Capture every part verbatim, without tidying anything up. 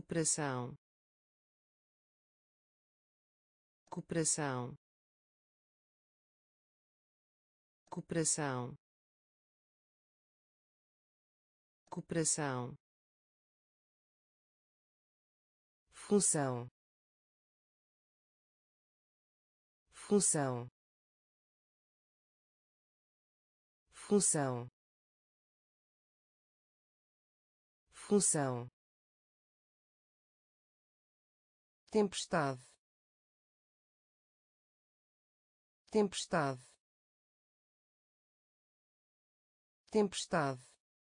cooperação, cooperação, cooperação, cooperação, função, função, função, função, tempestade, tempestade, tempestade,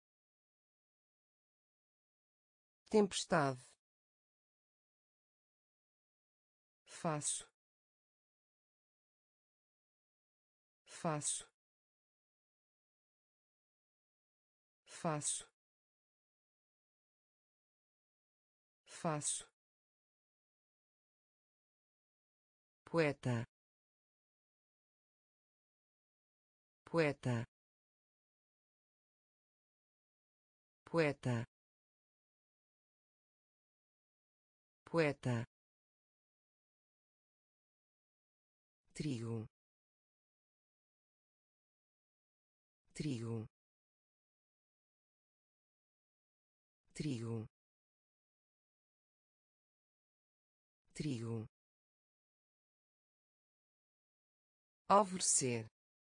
tempestade, faço, faço, faço, faço, poeta, poeta, poeta, poeta, trigo, trigo, trigo, trigo, alvorecer,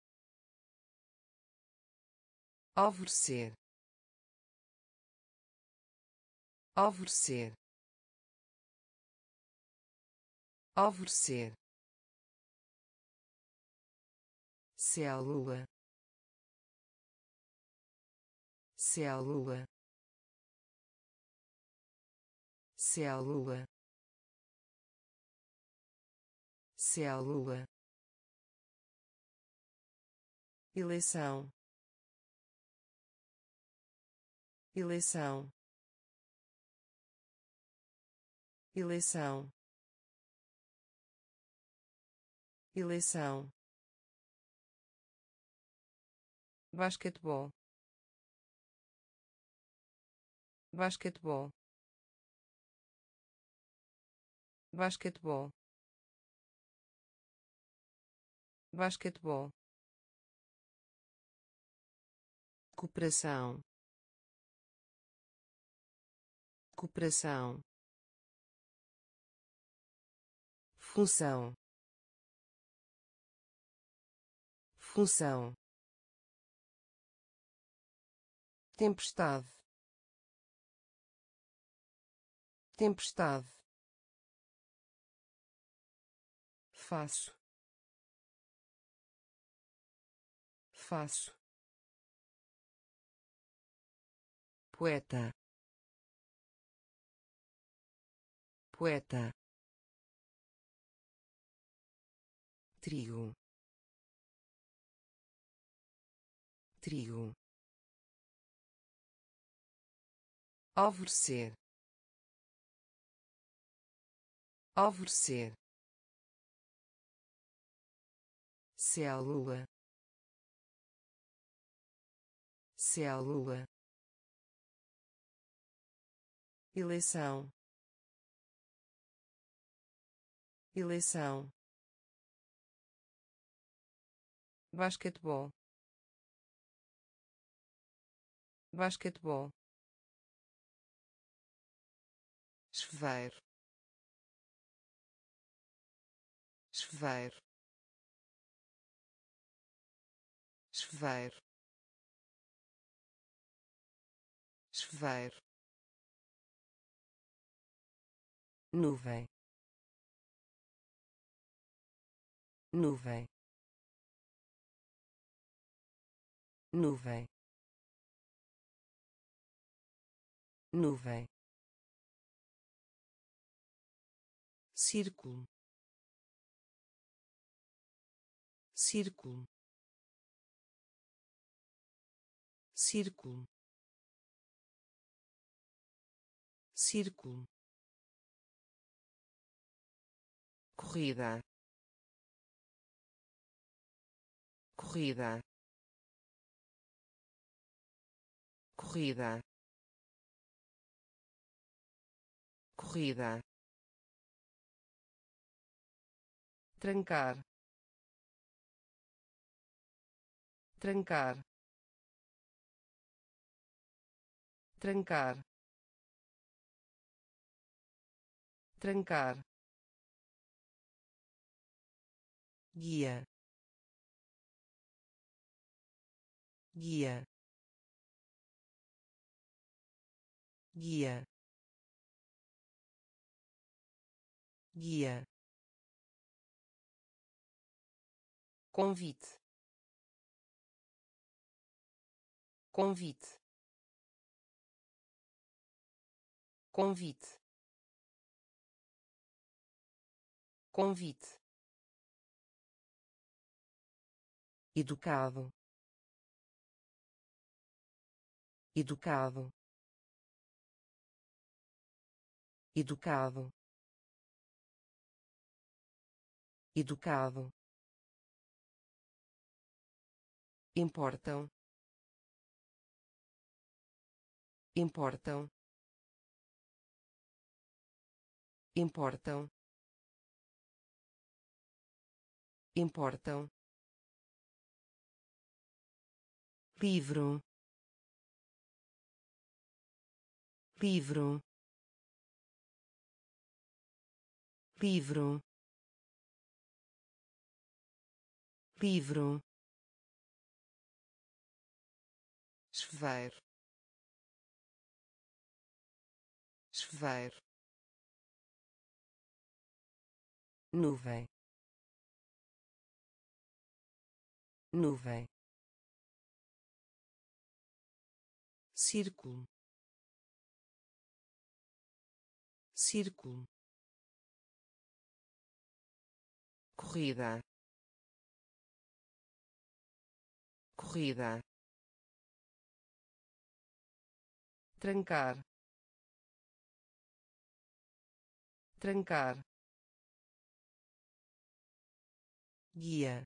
alvorecer, alvorecer, alvorecer, célula, célula, célula, célula, eleição, eleição, eleição, eleição, basquetebol, basquetebol, basquetebol, basquetebol, cooperação, cooperação, função, função, tempestade, tempestade, faço, faço, poeta, poeta, trigo, trigo, alvorecer, alvorecer, célula, célula, eleição, eleição, basquetebol, basquetebol, chuveiro, chuveiro, chuveiro, chuveiro, nuvem, nuvem, nuvem, nuvem, círculo, círculo, círculo, círculo, corrida, corrida, corrida, corrida, trancar, trancar, trancar, trancar, guia, guia, guia, guia, convite, convite, convite, convite, educado, educado, educado, educado, importam, importam, importam, importam, livro, livro, livro, livro, chuveiro, chuveiro, nuvem, nuvem, círculo, círculo, corrida, corrida, trancar, trancar, guia,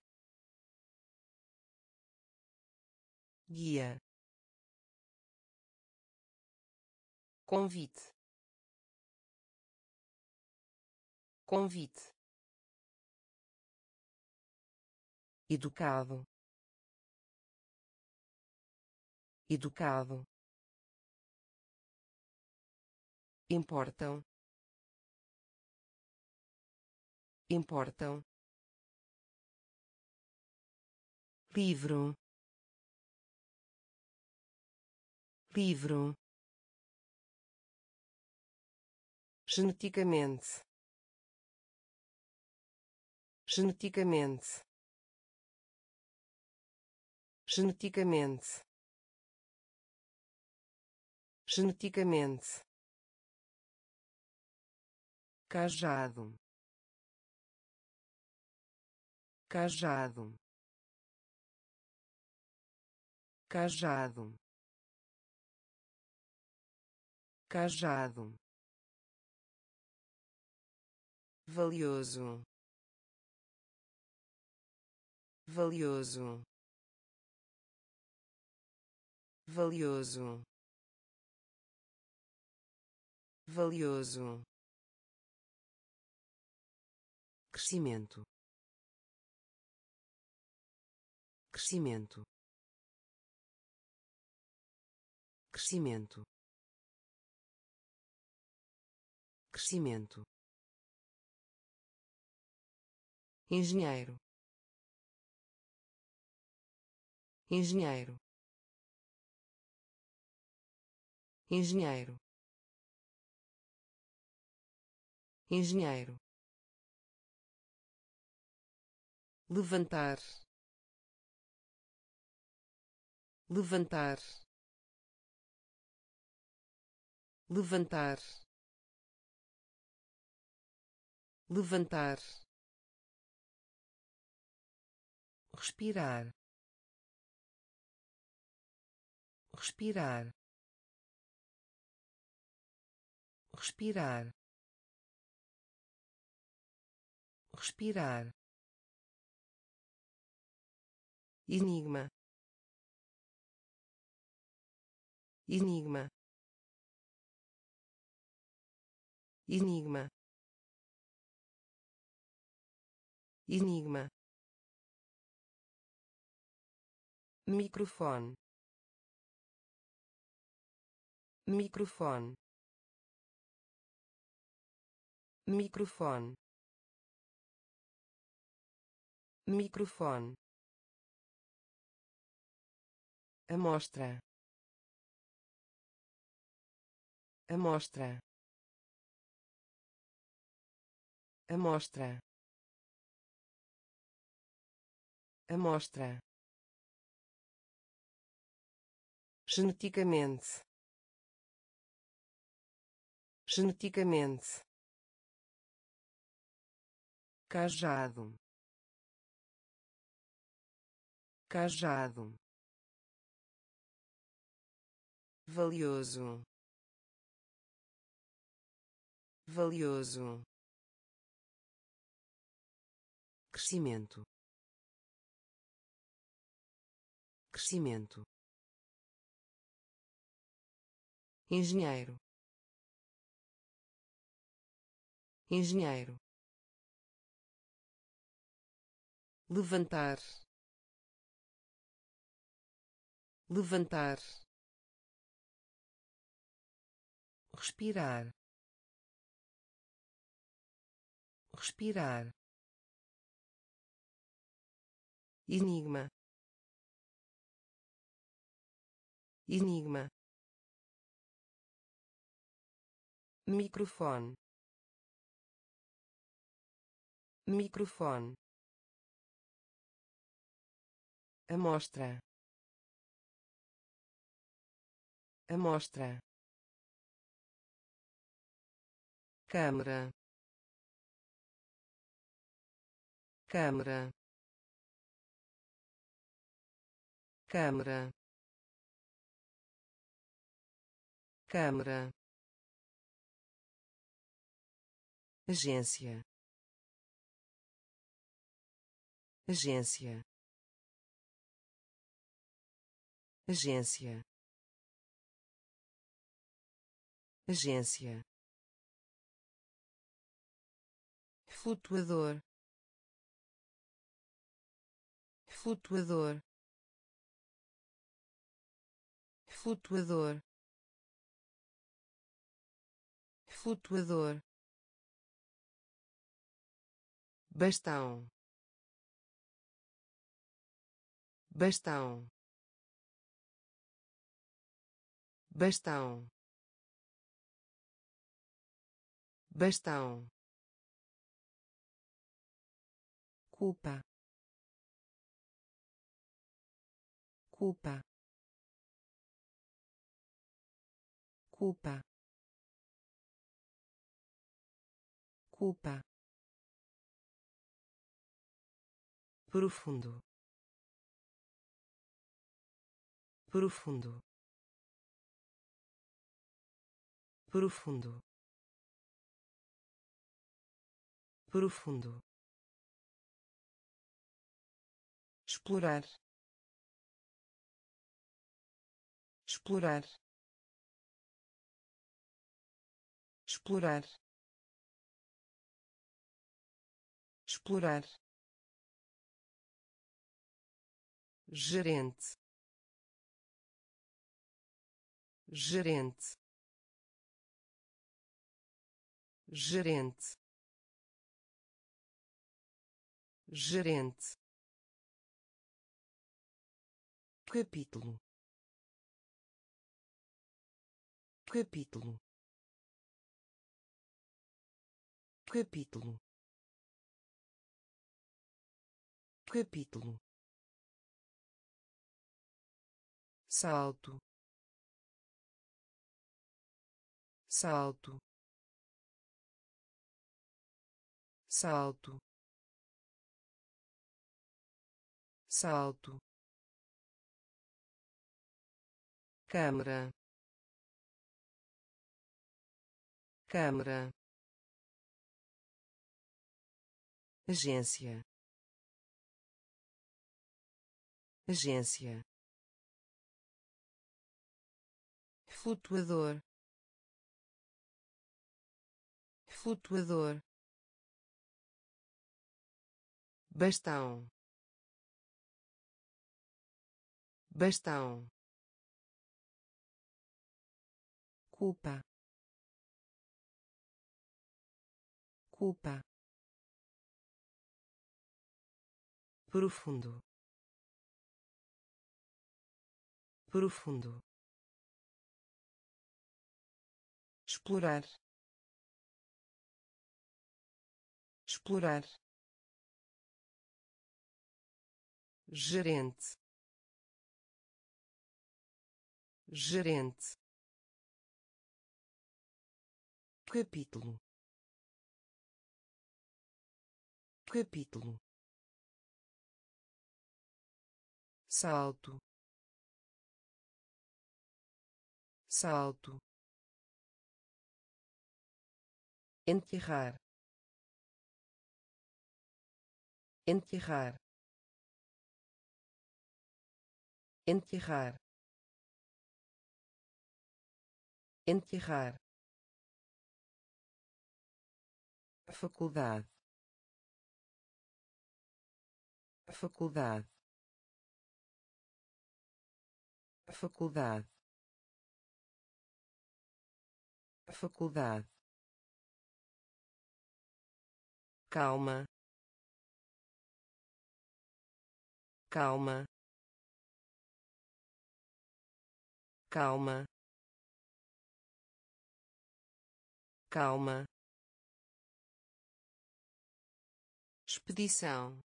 guia, convite, convite, educado, educado, importam, importam, livro, livro, geneticamente, geneticamente, geneticamente, geneticamente, cajado, cajado, cajado, cajado, valioso, valioso, valioso, valioso, crescimento, crescimento, crescimento, crescimento, engenheiro, engenheiro, engenheiro, engenheiro, levantar, levantar, levantar, levantar, respirar, respirar, respirar, respirar, enigma, enigma, enigma, enigma, microfone, microfone, microfone, microfone, amostra, amostra, amostra, amostra, geneticamente, geneticamente, cajado, cajado, valioso, valioso, crescimento, crescimento, engenheiro, engenheiro, levantar, levantar, respirar, respirar, enigma, enigma, microfone, microfone, amostra, amostra, câmara, câmara, câmara, câmara, agência, agência, agência, agência, flutuador, flutuador, flutuador, flutuador, bastão, bastão, bastão, bastão, culpa, culpa, culpa, culpa, profundo, profundo, profundo, profundo, explorar, explorar, explorar, explorar, gerente, gerente, gerente, gerente, capítulo, capítulo, capítulo, capítulo, salto, salto, salto, salto, câmara, câmara, agência, agência, flutuador, flutuador, bastão, bastão, culpa, culpa, profundo, profundo, explorar, explorar, gerente, gerente, capítulo, capítulo, salto, salto, enterrar, enterrar, enterrar, enterrar, faculdade, faculdade, faculdade, faculdade, calma, calma, calma, calma, expedição,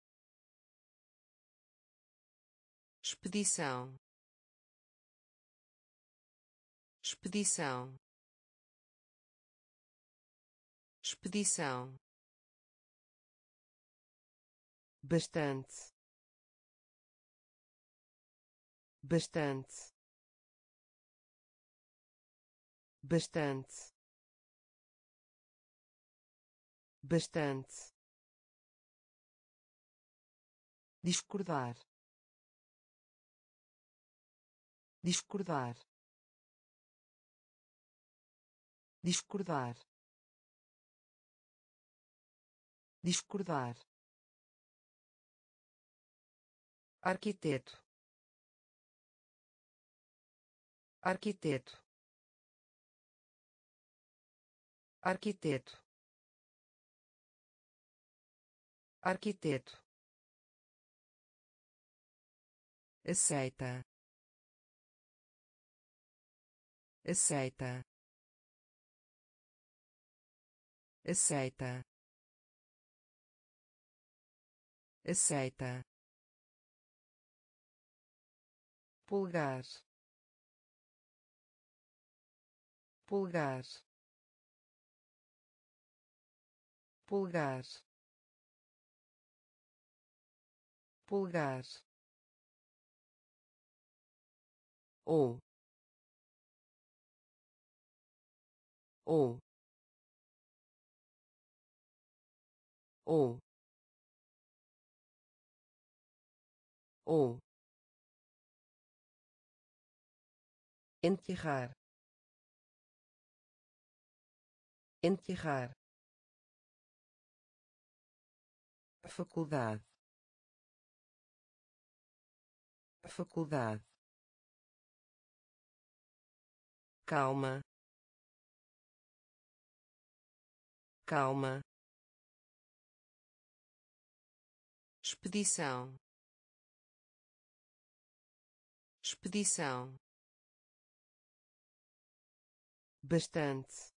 expedição, expedição, expedição, bastante, bastante, bastante, bastante, discordar, discordar, discordar, discordar, arquiteto, arquiteto, arquiteto, arquiteto, aceita, aceita, aceita, aceita, pulgar, pulgar, pulgar, pulgar, ou, ou, ou, ou, enterrar, enterrar, faculdade, faculdade, calma, calma, expedição, expedição, bastante,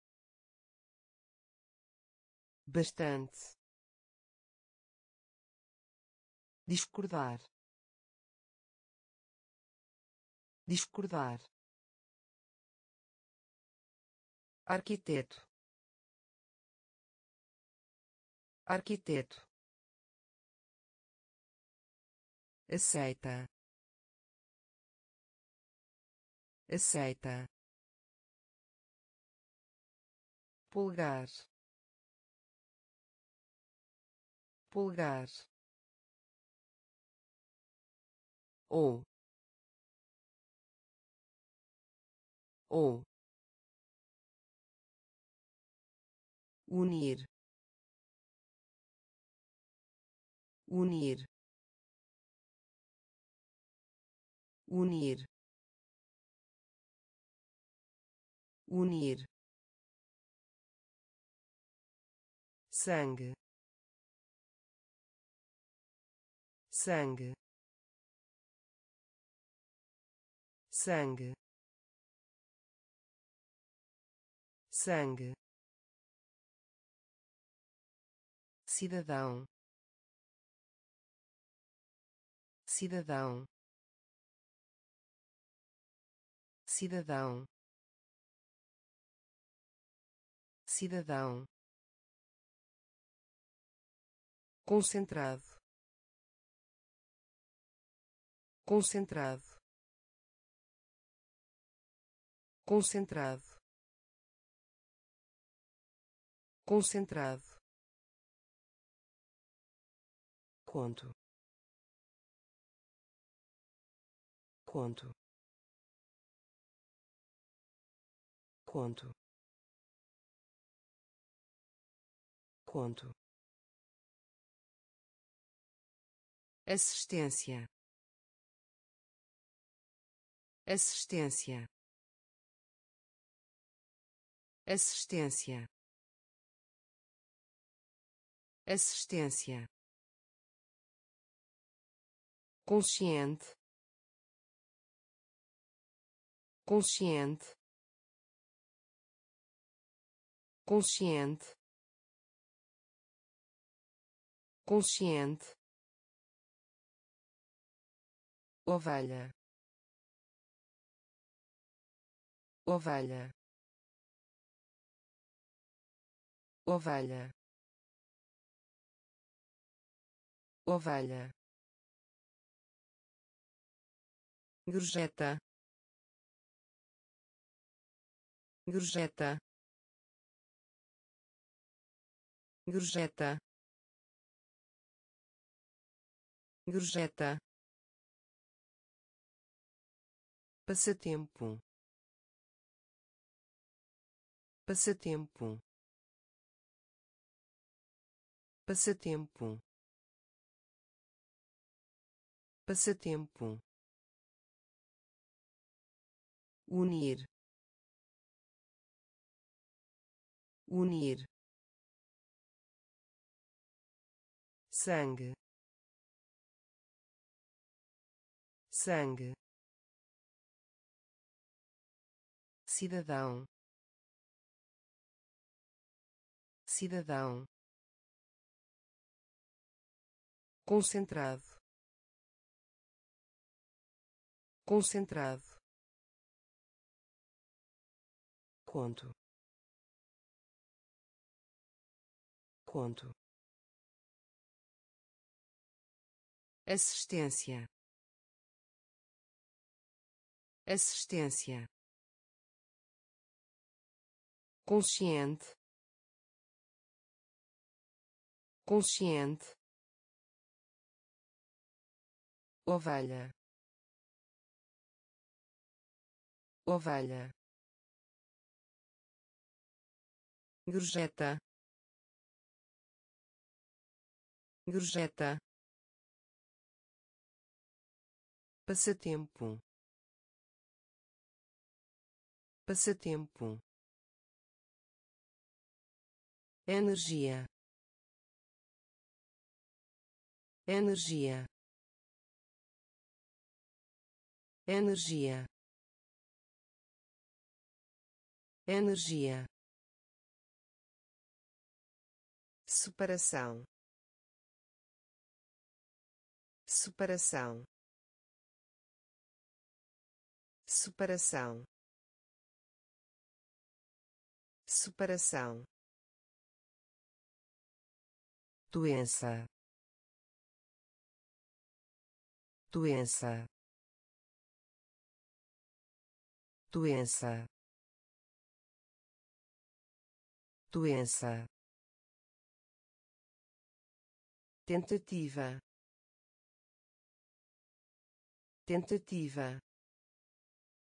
bastante, discordar, discordar, arquiteto, arquiteto, aceita, aceita, pulgar, pulgar, ou, ou, unir, unir, unir, unir, sangue, sangue, sangue, sangue, cidadão, cidadão, cidadão, cidadão, concentrado, concentrado, concentrado, concentrado, conto, conto, conto, conto, assistência, assistência, assistência, assistência, consciente, consciente, consciente, consciente, ovelha, ovelha, ovelha, ovelha, gorjeta, gorjeta, gorjeta, gorjeta, passatempo, passatempo, passatempo, passatempo, unir, unir, sangue, sangue, cidadão, cidadão, concentrado, concentrado, conto, conto, assistência, assistência, consciente, consciente, ovelha, ovelha, gorjeta, gorjeta, passatempo, passatempo, energia, energia, energia, energia, separação, separação, separação, separação, doença, doença, doença, doença, tentativa, tentativa,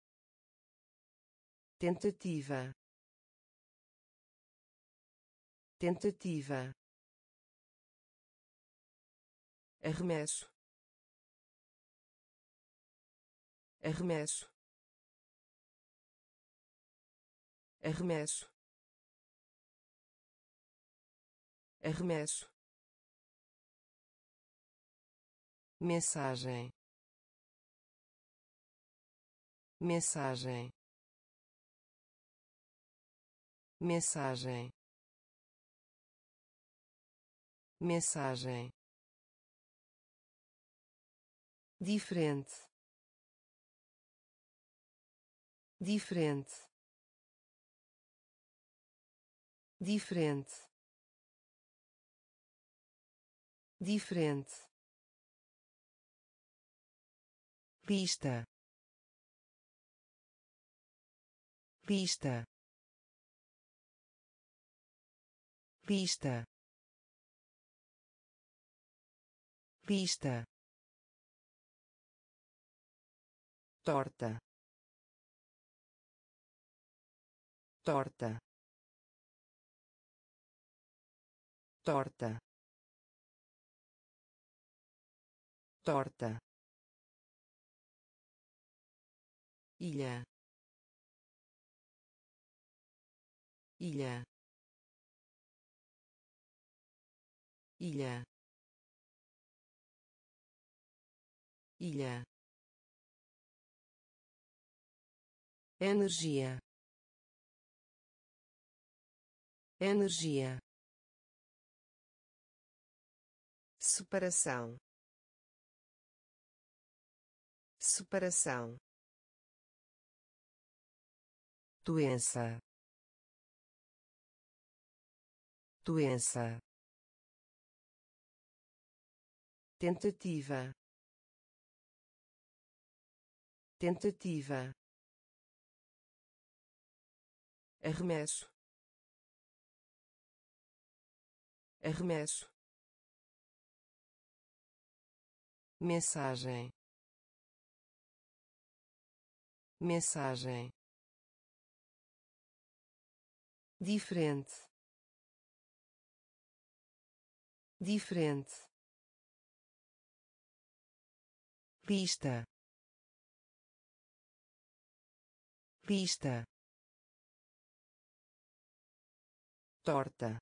tentativa, tentativa, arremesso, arremesso, arremesso, arremesso, mensagem, mensagem, mensagem, mensagem, diferente, diferente, diferente, diferente, lista, lista, lista, lista, torta, torta, torta, torta, ilha, ilha, ilha, ilha, energia, energia, separação, separação, doença, doença, tentativa, tentativa, arremesso, arremesso, mensagem, mensagem, diferente, diferente, lista, lista, torta,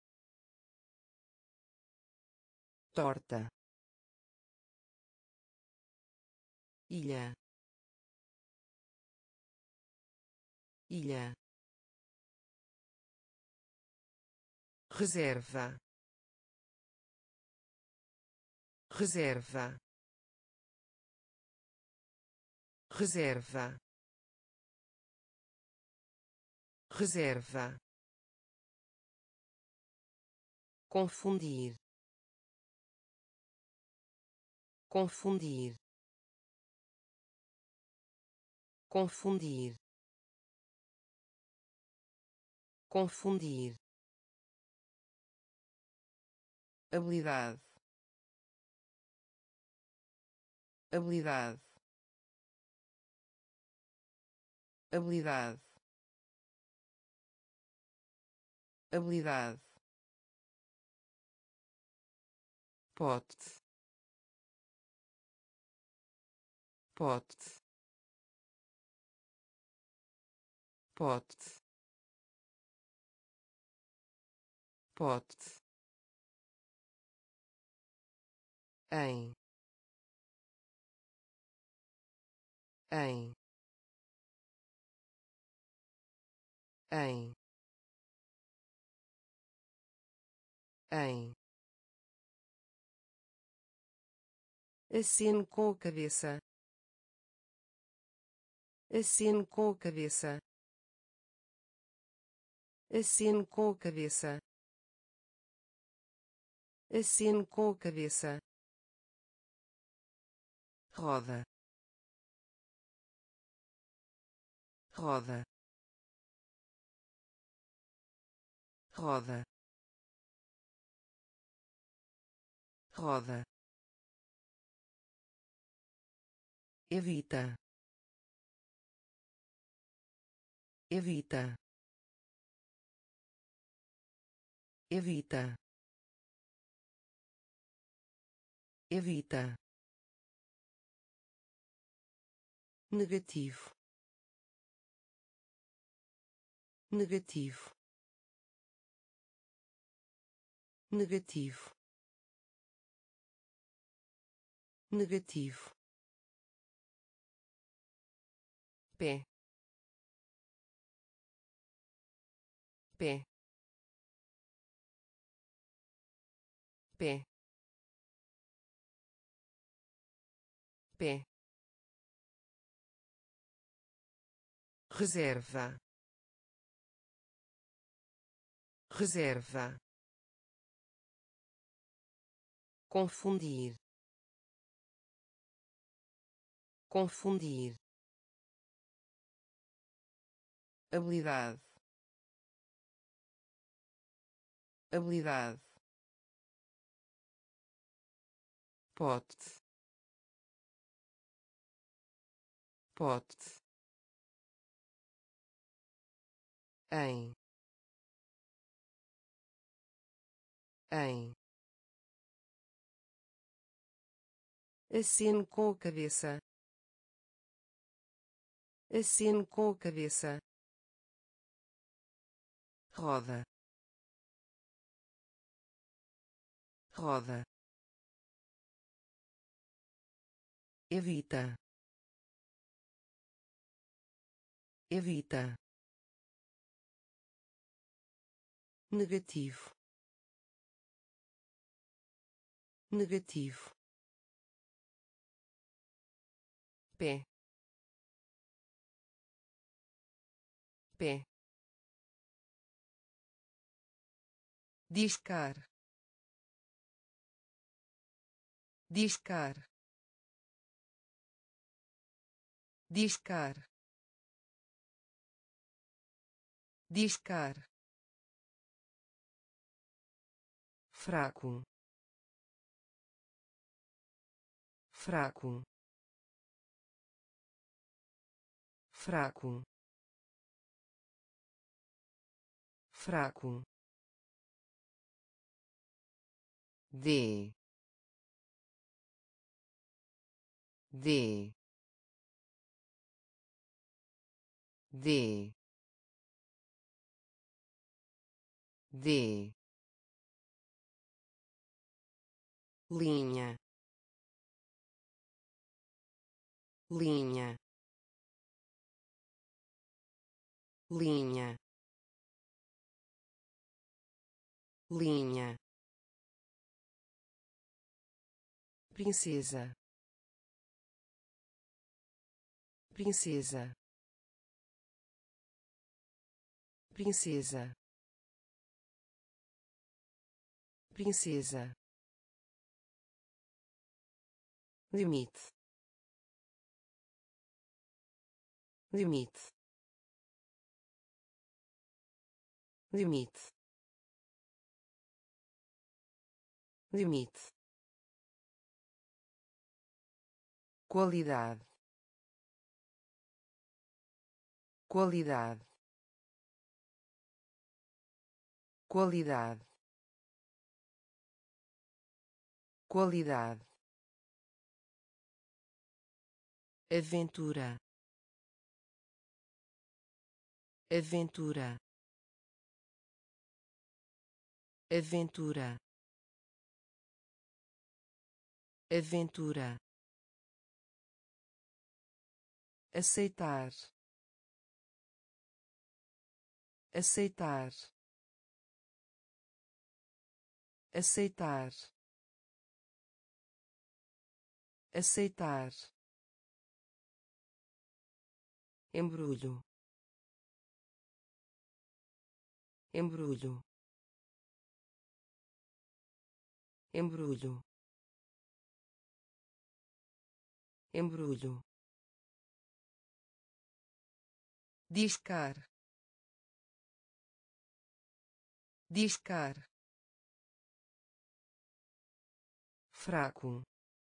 torta, ilha, ilha, reserva, reserva, reserva, reserva, confundir, confundir, confundir, confundir, habilidade, habilidade, habilidade, habilidade, pote, pote, pote, pote, em, em, em, em, aceno com a cabeça, aceno com a cabeça, aceno com a cabeça, aceno com a cabeça, roda, roda, roda, roda, evita, evita, evita, evita, negativo, negativo, negativo, negativo, pé, pé, pé, pé, reserva, reserva, confundir, confundir, habilidade, habilidade, pote, pote, em, em, aceno com a cabeça, aceno com a cabeça, roda, roda, evita, evita, negativo, negativo, pé, pé, discar, discar, discar, discar, fraco, fraco, fraco, fraco, de, de, de, de, linha, linha, linha, linha, princesa, princesa, princesa, princesa, limite, limite, limite, limite, qualidade, qualidade, qualidade, qualidade, aventura, aventura, aventura, aventura, aceitar, aceitar, aceitar, aceitar, embrulho, embrulho, embrulho, embrulho, discar, discar, fraco,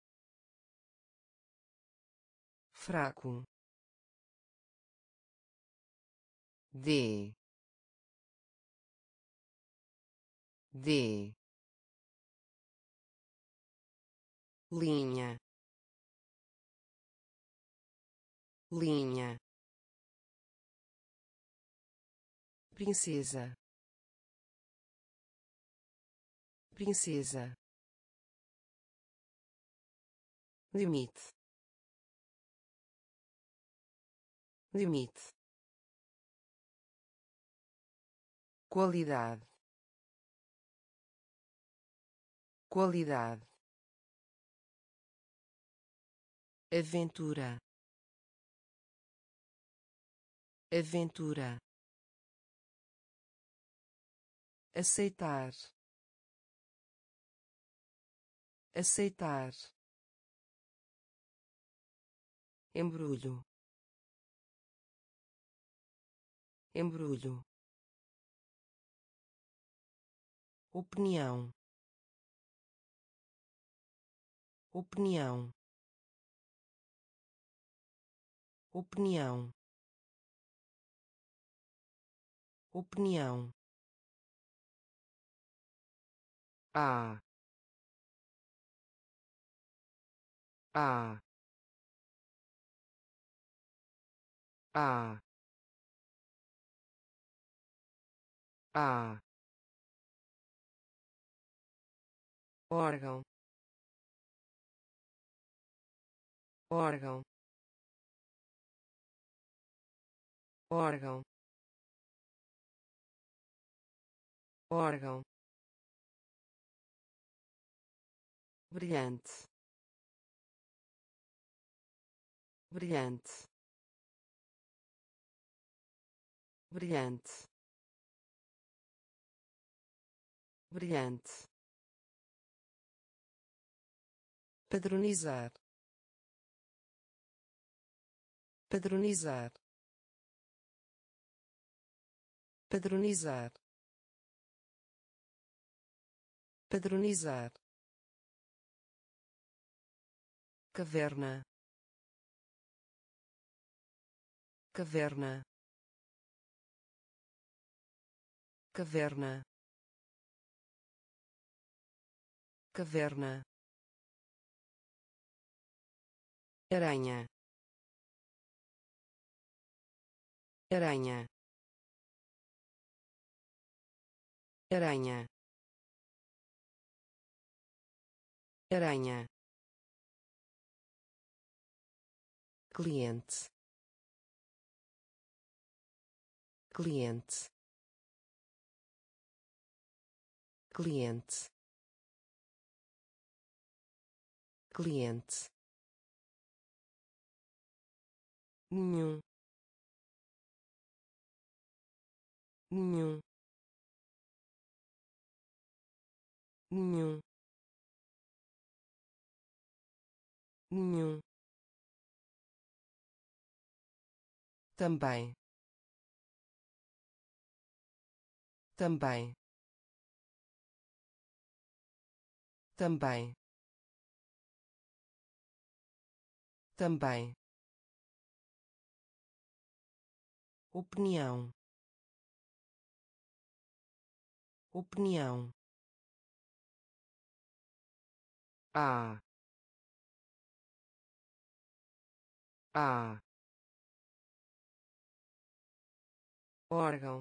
fraco, de, D. Linha. Linha. Princesa. Princesa. Limite. Limite. Qualidade. Qualidade. Aventura. Aventura. Aceitar. Aceitar. Embrulho. Embrulho. Opinião. Opinião. Opinião. Opinião. A. A. A. A. Órgão. Órgão. Órgão. Órgão. Brilhante. Brilhante. Brilhante. Brilhante. Padronizar. Padronizar. Padronizar. Padronizar. Caverna. Caverna. Caverna. Caverna. Aranha. Aranha. Aranha. Aranha. Cliente. Cliente. Cliente. Cliente. Nenhum. Nenhum. Nenhum. Nenhum. Também. Também. Também. Também. Opinião. Opinião. A. A. Órgão.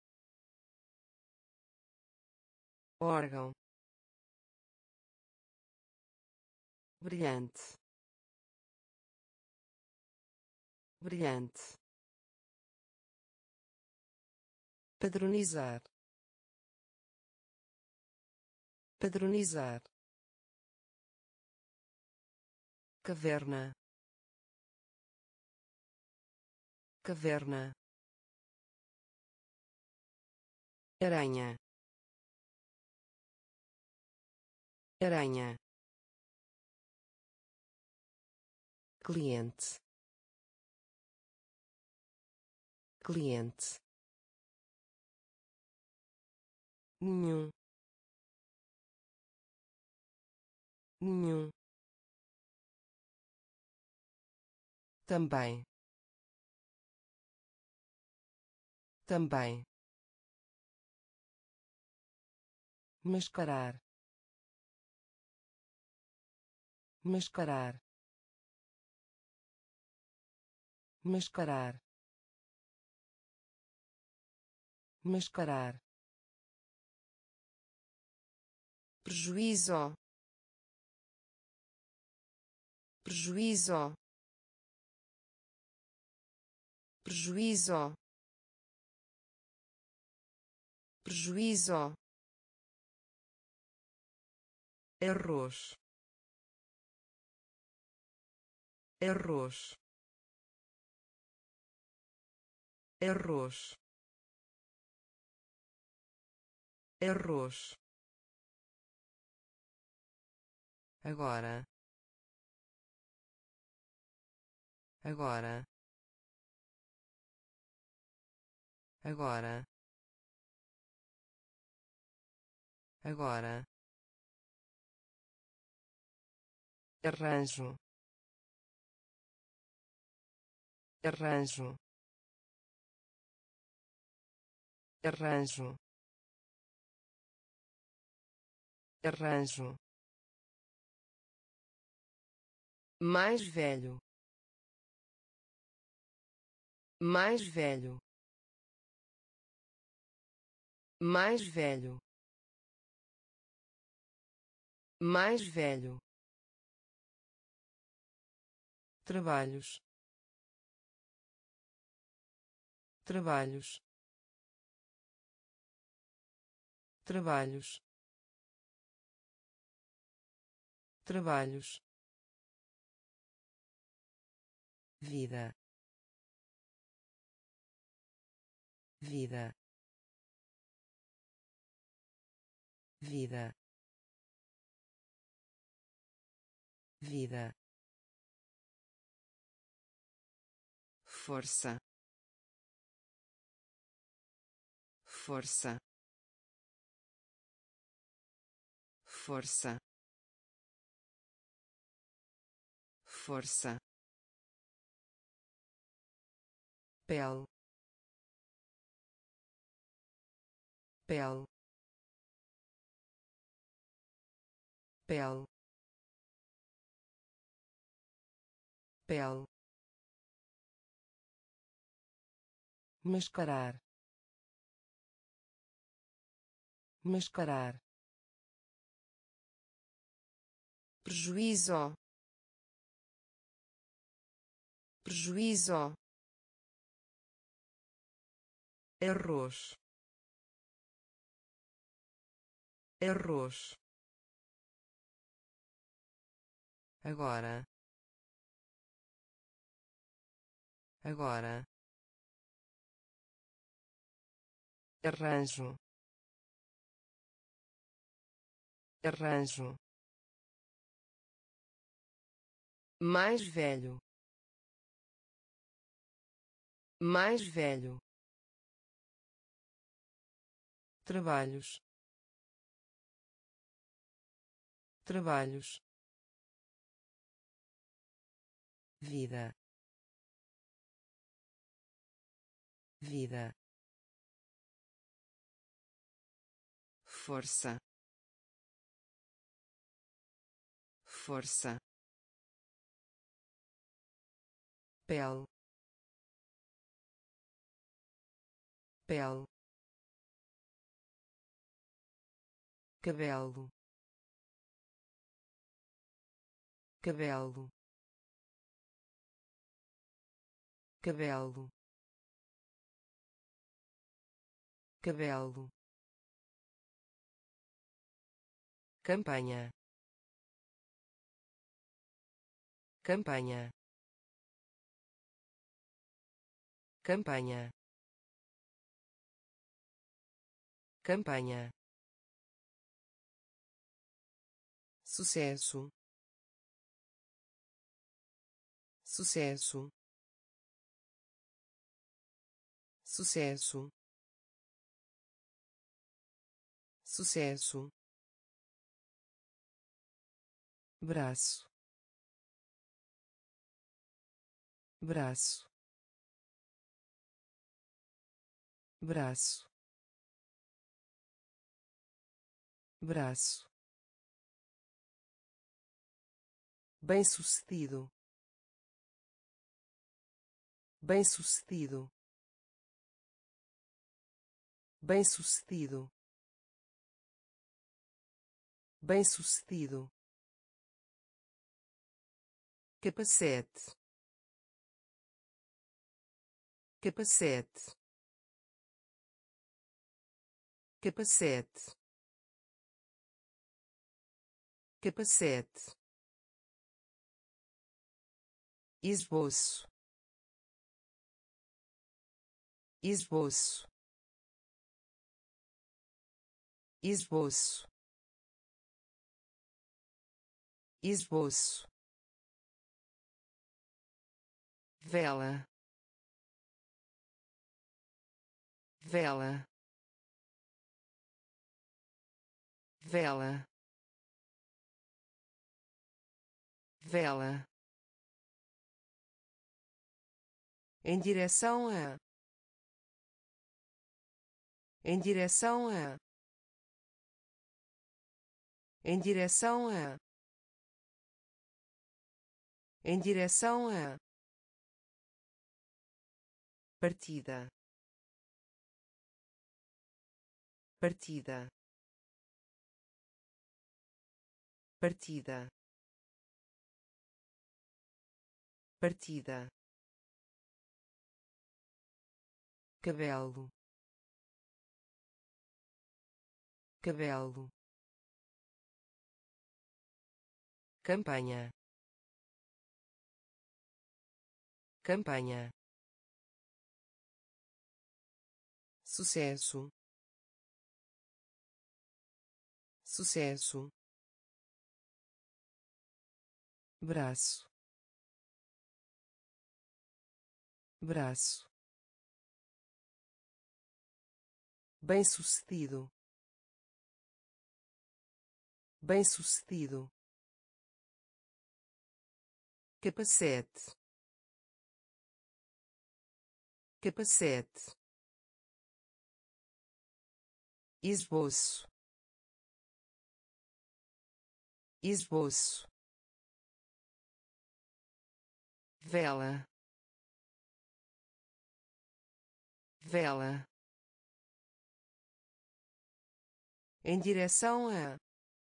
Órgão. Brilhante. Brilhante. Padronizar. Padronizar. Caverna. Caverna. Aranha. Aranha. Cliente. Cliente. Nenhum. Nenhum. Também. Também. mascarar, mascarar, mascarar, mascarar, prejuízo, prejuízo, prejuízo, prejuízo, arroz, arroz, arroz, arroz, agora, agora, agora, agora, arranjo, arranjo, arranjo, arranjo, mais velho, mais velho, mais velho, mais velho, trabalhos, trabalhos, trabalhos, trabalhos, vida, vida, vida, vida, força, força, força, força, pele, pele, pele, pele, mascarar, mascarar, prejuízo, prejuízo, arroz, arroz, agora, agora, arranjo, arranjo, mais velho, mais velho, trabalhos, trabalhos, vida, vida, força, força, pele, pele, cabelo, cabelo, cabelo, cabelo, campanha, campanha, campanha, campanha, sucesso, sucesso, sucesso, sucesso, braço, braço, braço, braço, bem-sucedido, bem-sucedido, bem-sucedido, bem-sucedido, capacete, capacete, capacete, capacete, esboço, esboço, esboço, esboço, vela, vela, vela, vela, em direção a, em direção a, em direção a, em direção a, partida, partida, partida, partida, cabelo, cabelo, campanha, campanha, sucesso, sucesso, braço, braço, bem-sucedido, bem-sucedido, capacete, capacete, esboço, esboço, vela, vela, em direção a,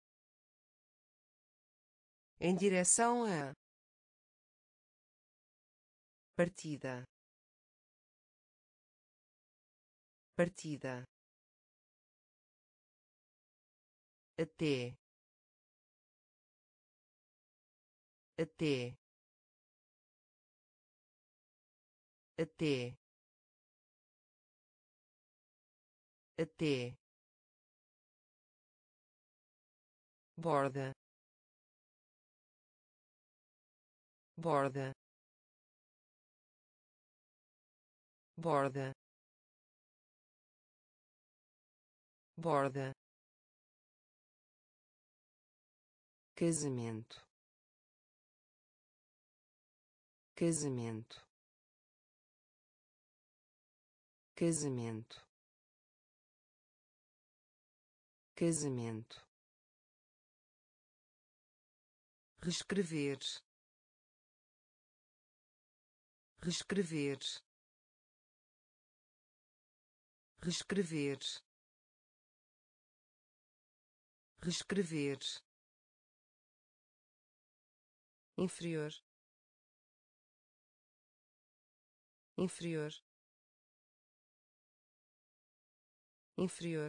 em direção a, partida, partida, até, até, até, até, borda, borda, borda, borda, casamento, casamento, casamento, casamento, reescrever, reescrever, reescrever, reescrever, inferior, inferior, inferior,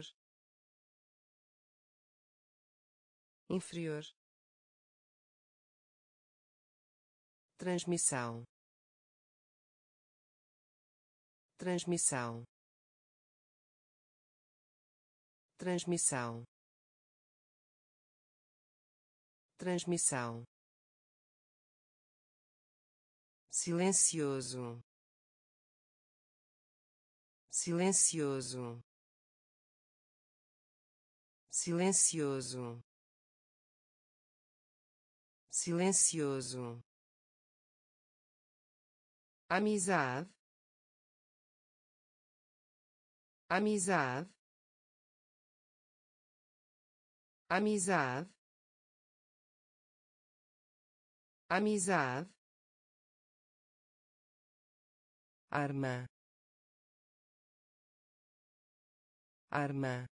inferior, transmissão, transmissão, transmissão, transmissão, silencioso, silencioso, silencioso, silencioso, amizade, amizade, amizade, amizade, arma, arma,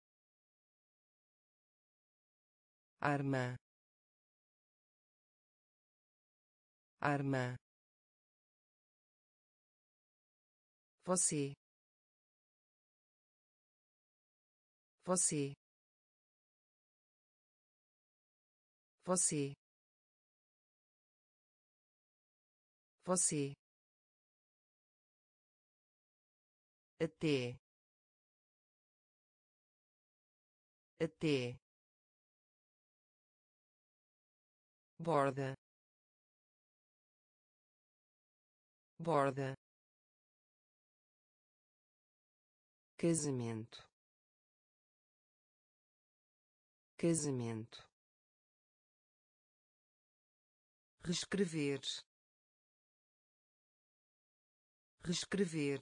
arma, arma, você, você, você, você, até, até, borda, borda, casamento, casamento, reescrever, reescrever,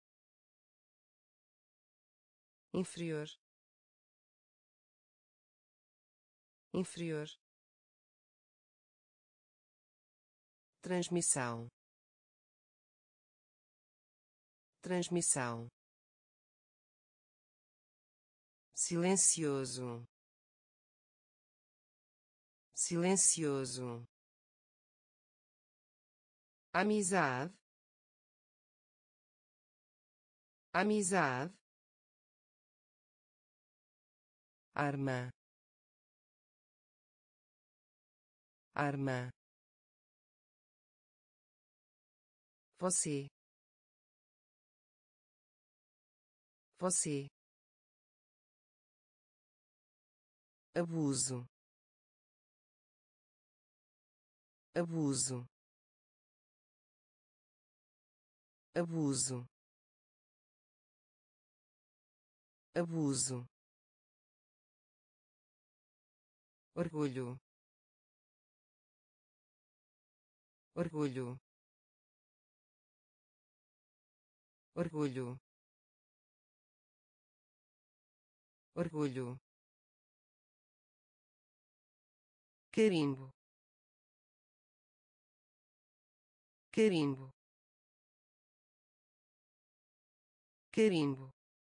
inferior, inferior, transmissão, transmissão, silencioso, silencioso, amizade, amizade, arma, arma, você, você, abuso, abuso, abuso, abuso, orgulho, orgulho, orgulho, orgulho, carimbo, carimbo, carimbo,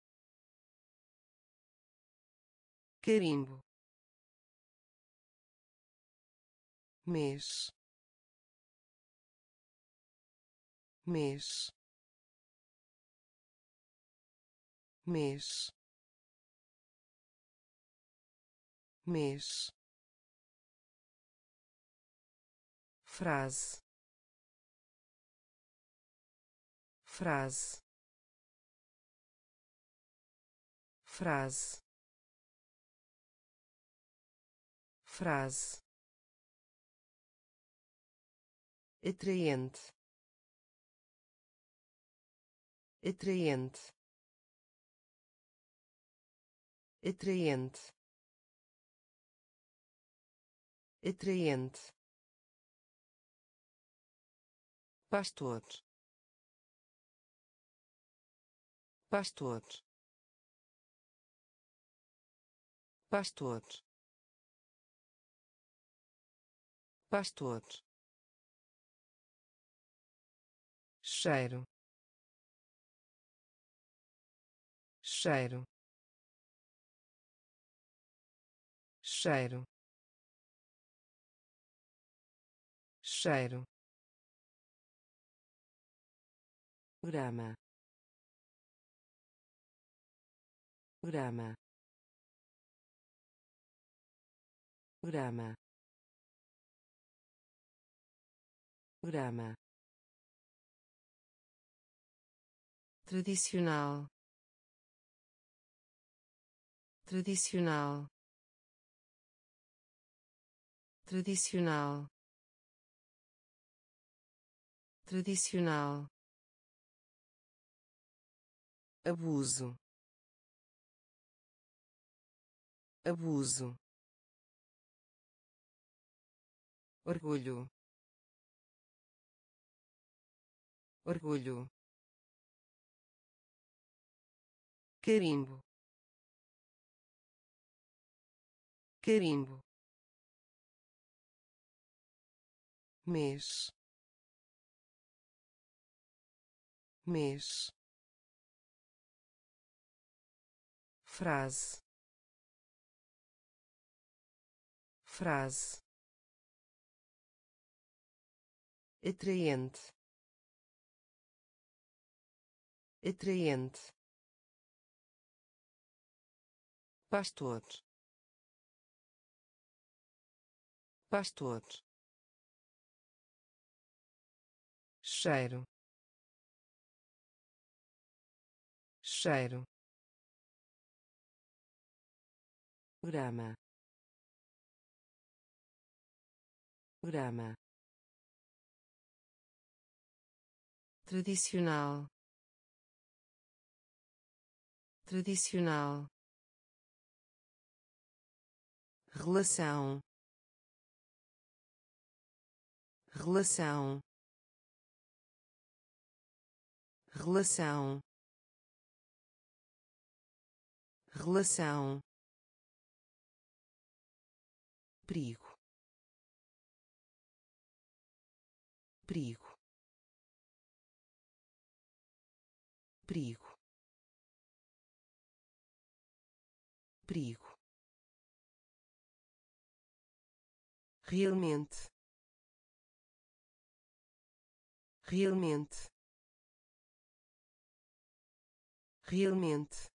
carimbo, mês, mês, mês, mês, frase, frase, frase, frase, atraente, atraente, atraente, atraente, pastor, pastor, pastor, pastor, cheiro, cheiro, cheiro, cheiro, grama, grama, grama, grama, tradicional, tradicional, tradicional, tradicional, abuso, abuso, orgulho, orgulho, carimbo, carimbo, mês, mês, frase, frase, atraente, atraente, pastor, pastor, cheiro, cheiro, grama, grama, tradicional, tradicional, relação, relação, relação, relação, perigo, perigo, perigo, perigo, realmente, realmente, realmente,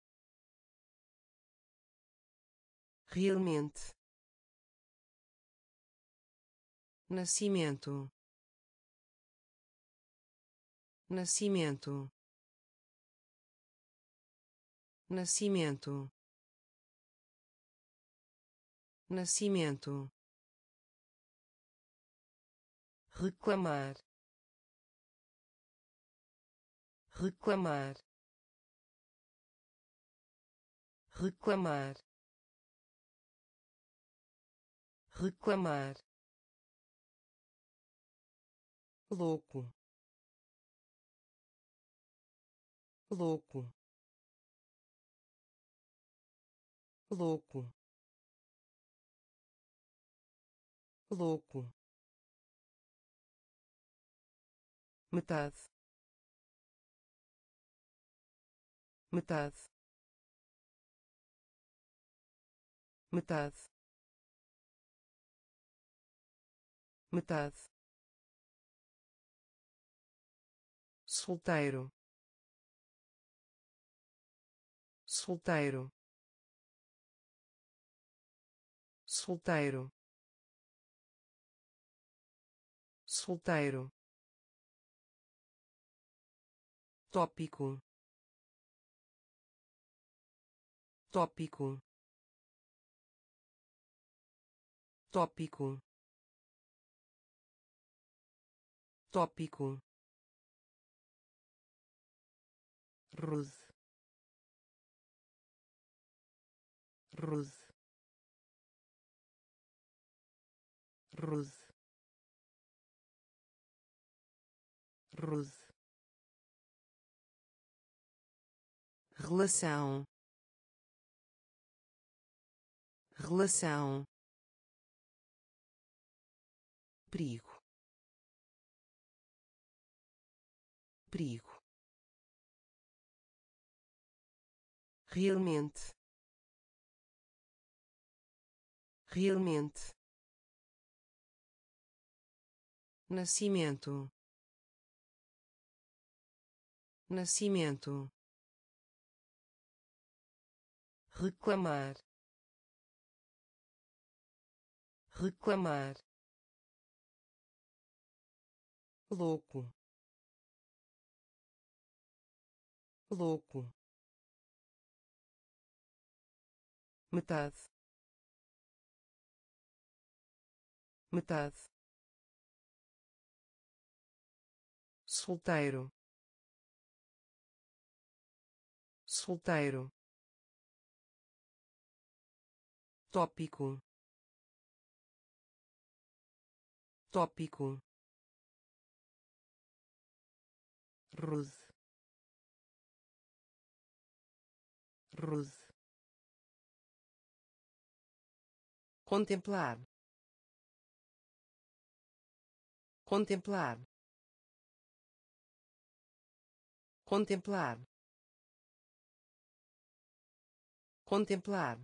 realmente, nascimento, nascimento, nascimento, nascimento, reclamar, reclamar, reclamar, reclamar, louco, louco, louco, louco, metade, metade, metade, metade, solteiro, solteiro, solteiro, solteiro, tópico, tópico, tópico, tópico, rude, rude, rude, rude, relação, relação, perigo, perigo, realmente, realmente, nascimento, nascimento, reclamar, reclamar, louco, louco, metade, metade, solteiro, solteiro, tópico, tópico, rude, rude, contemplar, contemplar, contemplar, contemplar,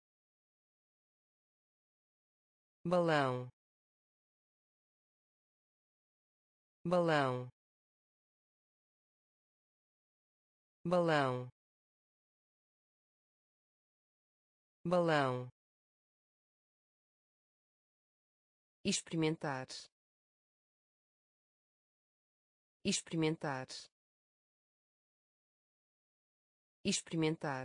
balão, balão, balão, balão, experimentar, experimentar, experimentar,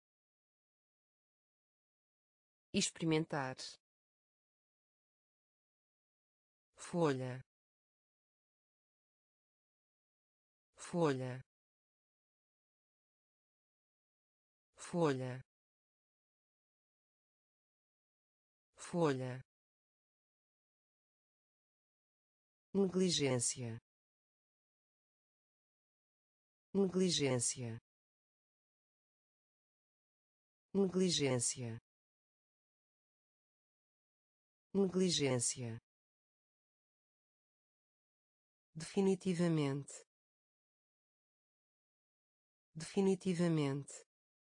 experimentar, folha, folha, folha, folha, negligência, negligência, negligência, negligência, definitivamente, definitivamente,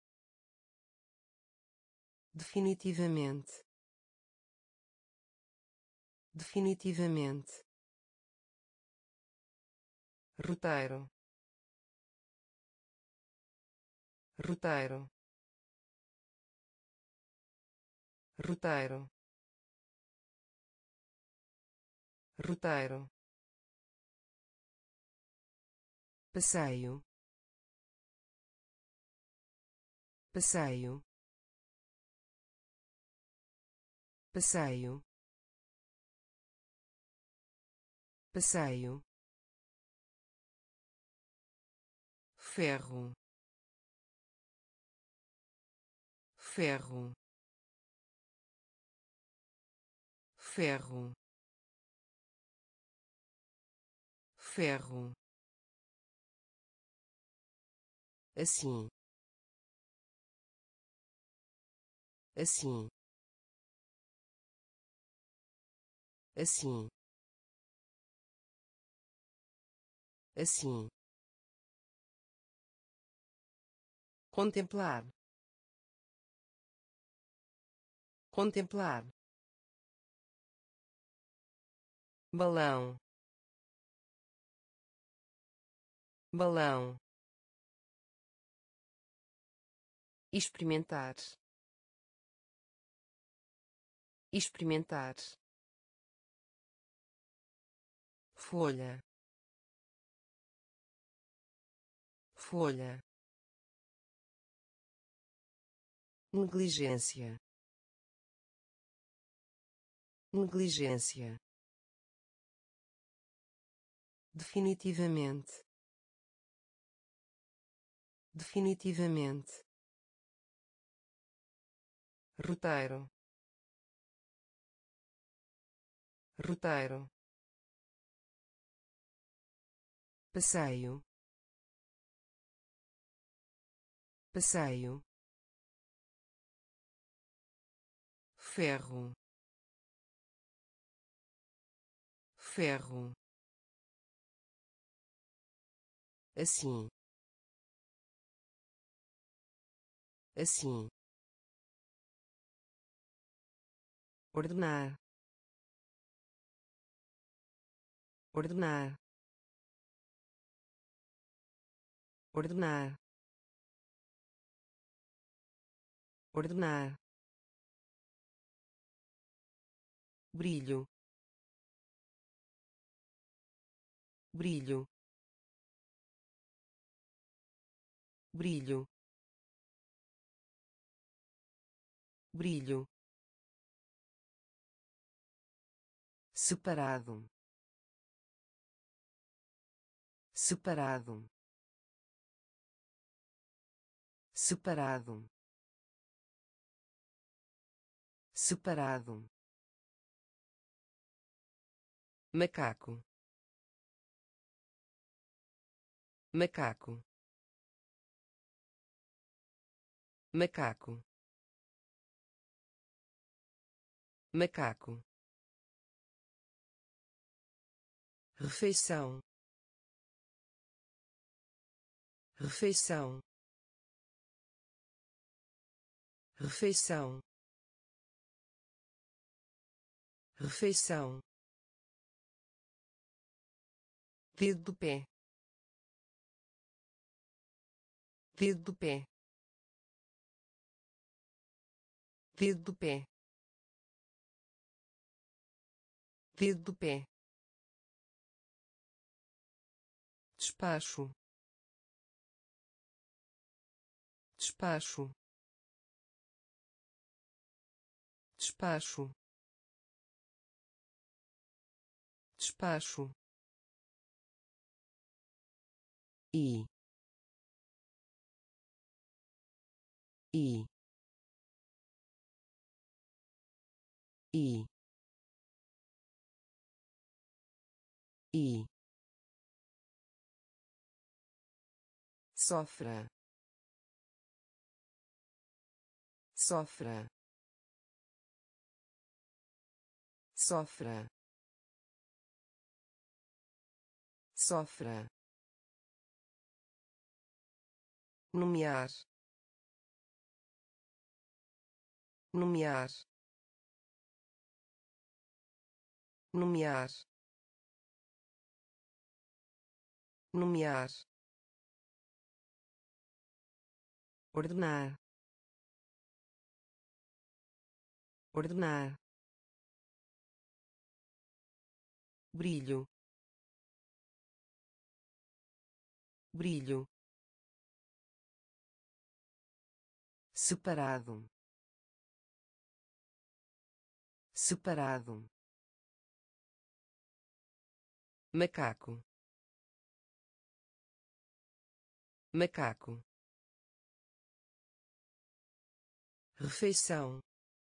definitivamente, definitivamente, roteiro, roteiro, roteiro, roteiro, passeio, passeio, passeio, passeio, ferro, ferro, ferro, ferro, assim, assim, assim, assim, contemplar, contemplar, balão, balão, experimentar, experimentar, folha, folha, negligência, negligência, definitivamente, definitivamente, roteiro, roteiro, passeio, passeio, ferro, ferro, assim, assim, ordenar, ordenar, ordenar, ordenar, brilho, brilho, brilho, brilho, separado, separado, separado, separado, macaco, macaco, macaco, macaco, refeição, refeição, refeição, refeição, dedo do pé, dedo do pé, dedo do pé, dedo do pé, despacho, despacho, despacho, despacho, e e e e sofra, sofra, sofra, sofra, nomear, nomear, nomear, nomear, ordenar, ordenar, brilho, brilho, separado, separado, macaco, macaco, refeição,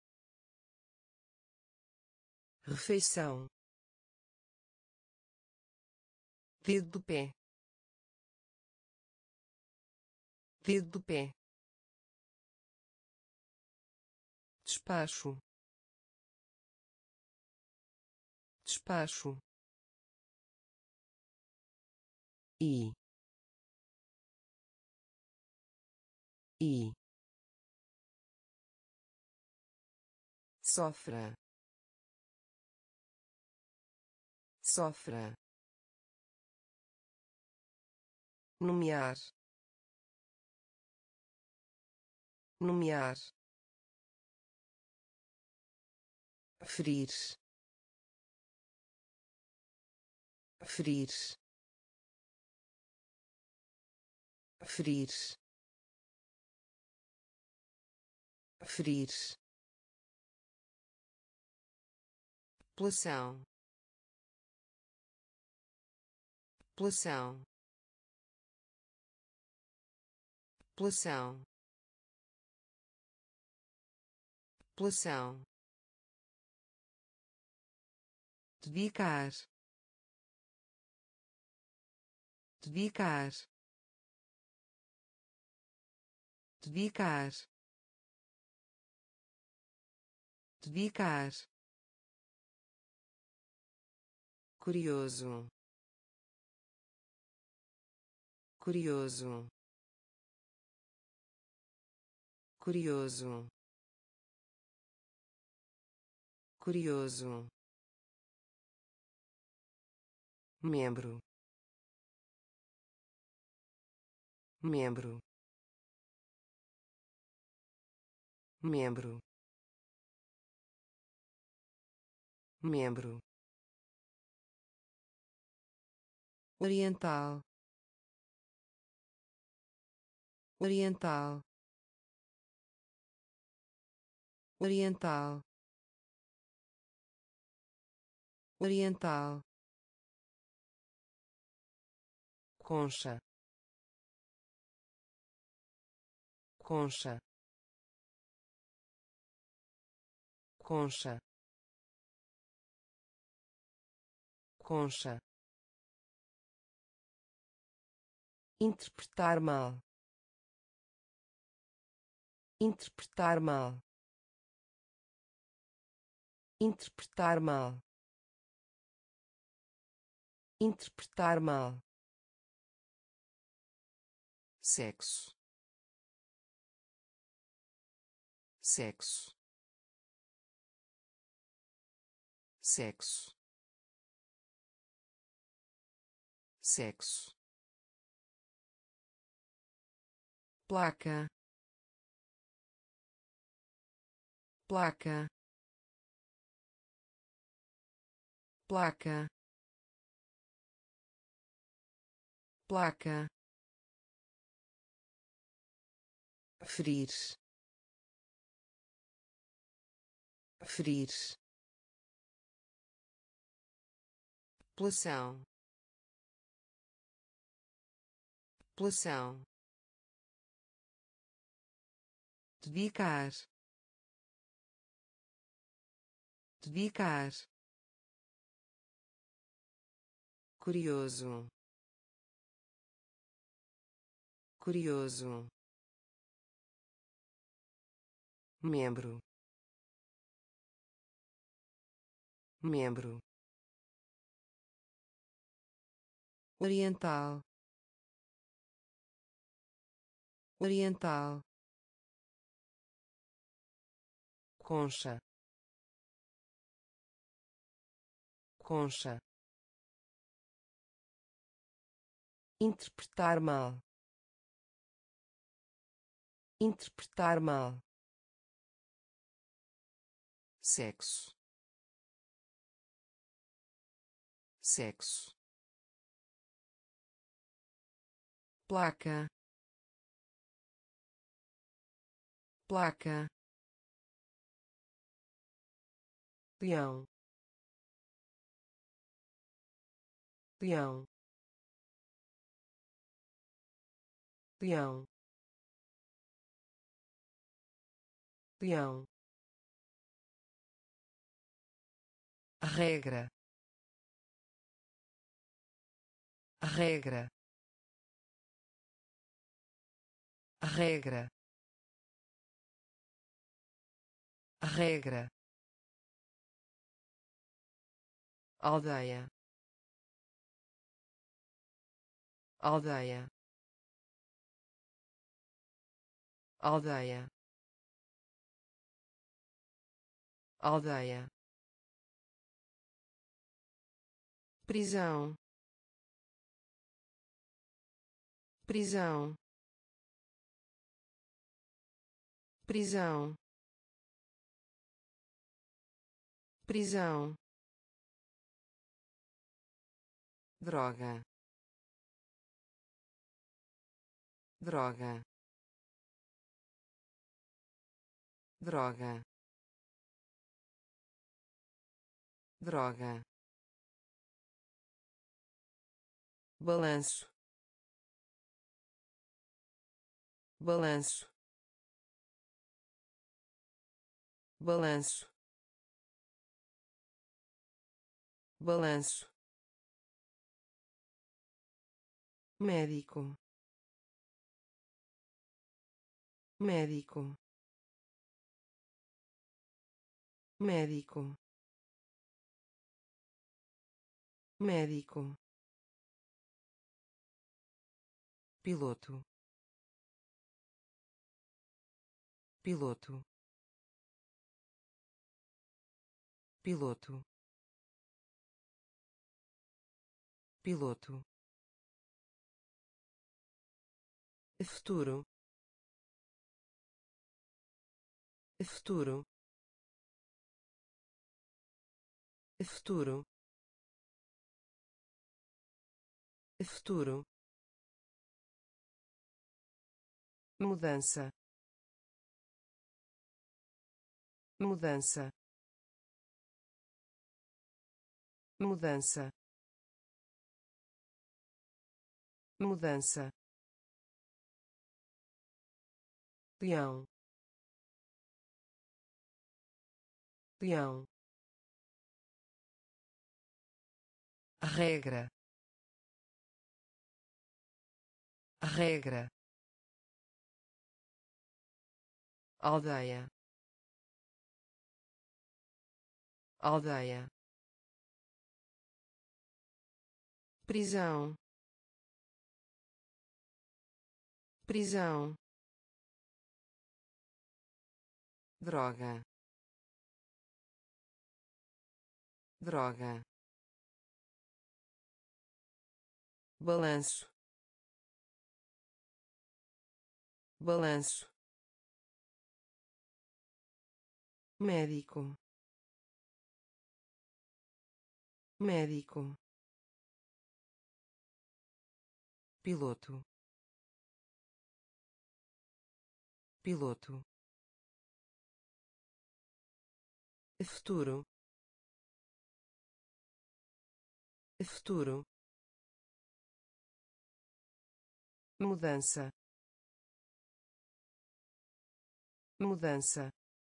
refeição, dedo do pé, dedo do pé, despacho, despacho, e e sofra, sofra, nomear, nomear, ferir, ferir, ferir, ferir, população, população, população, população, dedicar, dedicar, dedicar, dedicar, curioso, curioso, curioso, curioso, membro, membro, membro, membro, oriental, oriental, oriental, oriental, concha, concha, concha, concha, interpretar mal, interpretar mal, interpretar mal, interpretar mal, sexo, sexo, sexo, sexo, placa, placa, placa, placa, ferir, ferir, população, população, dedicar, dedicar, curioso, curioso, membro, membro, oriental, oriental, concha, concha, interpretar mal, interpretar mal, sexo, sexo, placa, placa, leão, leão, leão, leão, regra, regra, regra, regra, aldeia, aldeia, aldeia, aldeia, prisão, prisão, prisão, prisão, droga, droga, droga, droga, balanço, balanço, balanço, balanço, médico, médico, médico, médico, piloto, piloto, piloto, piloto, futuro, futuro, futuro, futuro, mudança, mudança, mudança, mudança, leão, leão, regra, regra, aldeia, aldeia, prisão, prisão, droga, droga, balanço, balanço, médico, médico, piloto, piloto, futuro, futuro, mudança, mudança,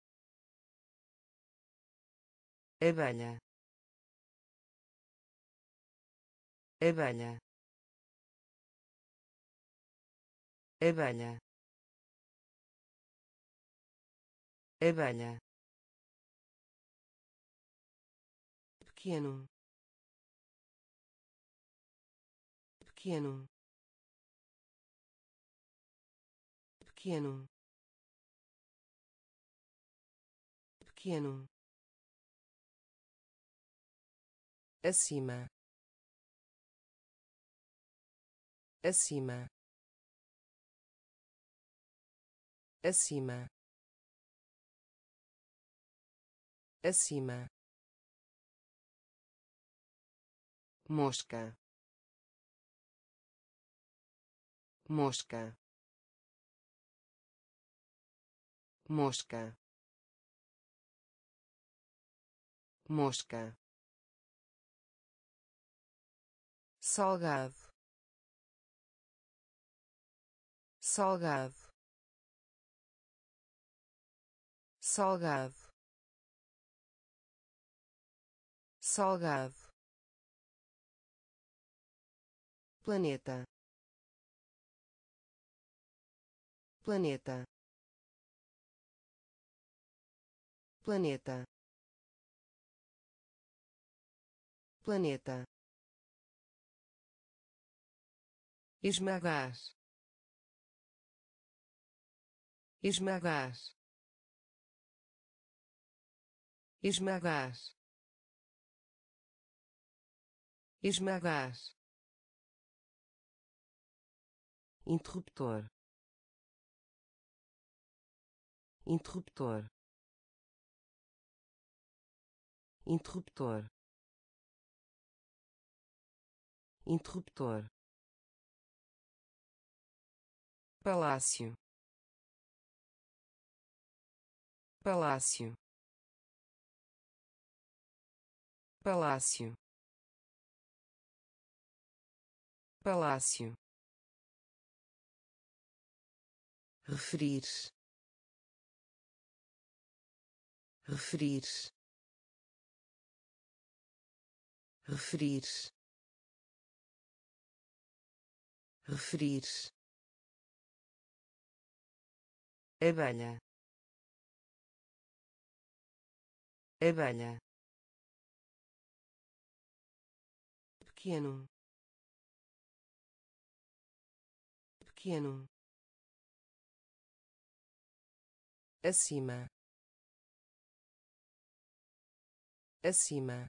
abelha, abelha, abelha, abelha, pequeno, pequeno, pequeno, pequeno, acima, acima, acima, acima, mosca, mosca, mosca, mosca, salgado, salgado, salgado, salgado, planeta, planeta, planeta, planeta, esmagar, esmagar, esmagar, esmagar, interruptor, interruptor, interruptor, interruptor, palácio, palácio, palácio, palácio, referir, referir, referir, referir, abelha, abelha, pequeno, pequeno, acima, acima,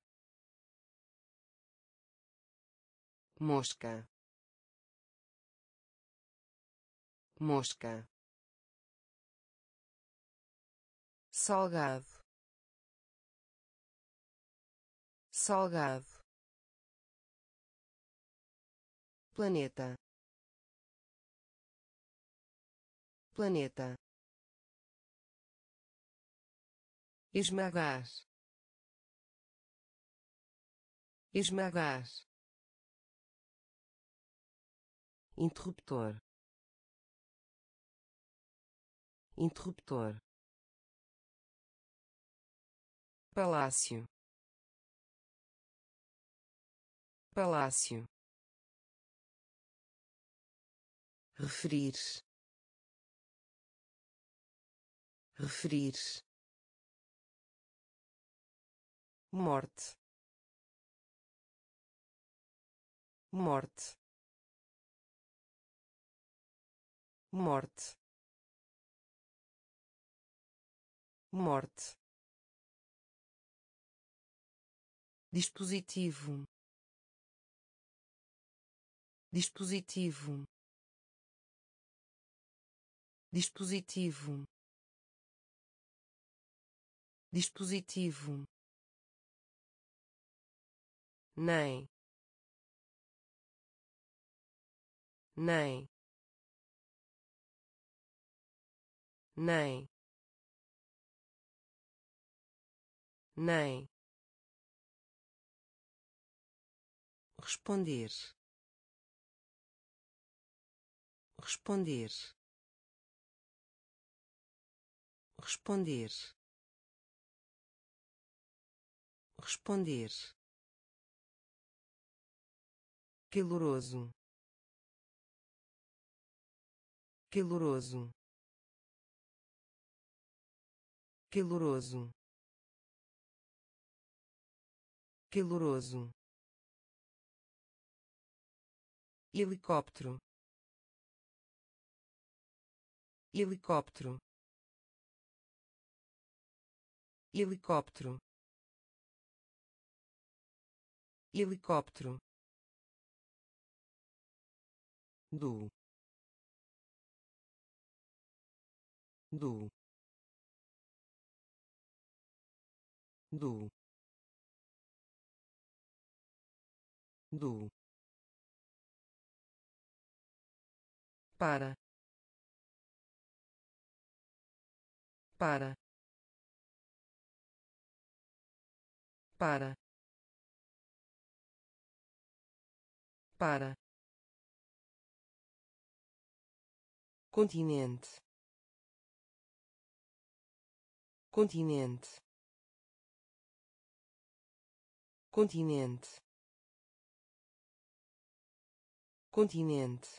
mosca, mosca, salgado, salgado, planeta, planeta, esmagar, esmagar, interruptor, interruptor, palácio, palácio, referir, referir, morte, morte, morte, morte, dispositivo, dispositivo, dispositivo, dispositivo, nem, nem, nem, nem, responder, responder, responder, responder, caloroso, caloroso, caloroso, caloroso, helicóptero, helicóptero, helicóptero, helicóptero, do, do, do, do, para, para, para, para, continente, continente, continente, continente,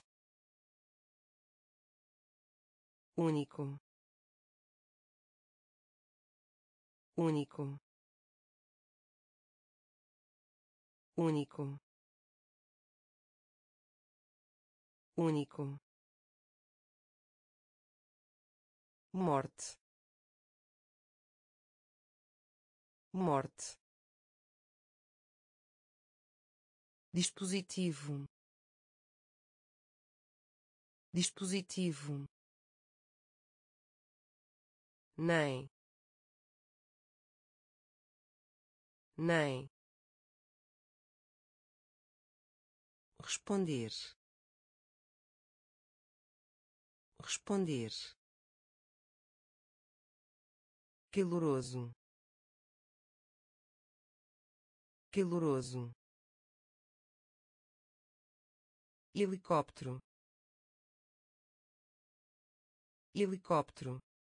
único, único, único, único, morte, morte, dispositivo, dispositivo, nem, nem, responder, responder, caloroso, caloroso, helicóptero, helicóptero,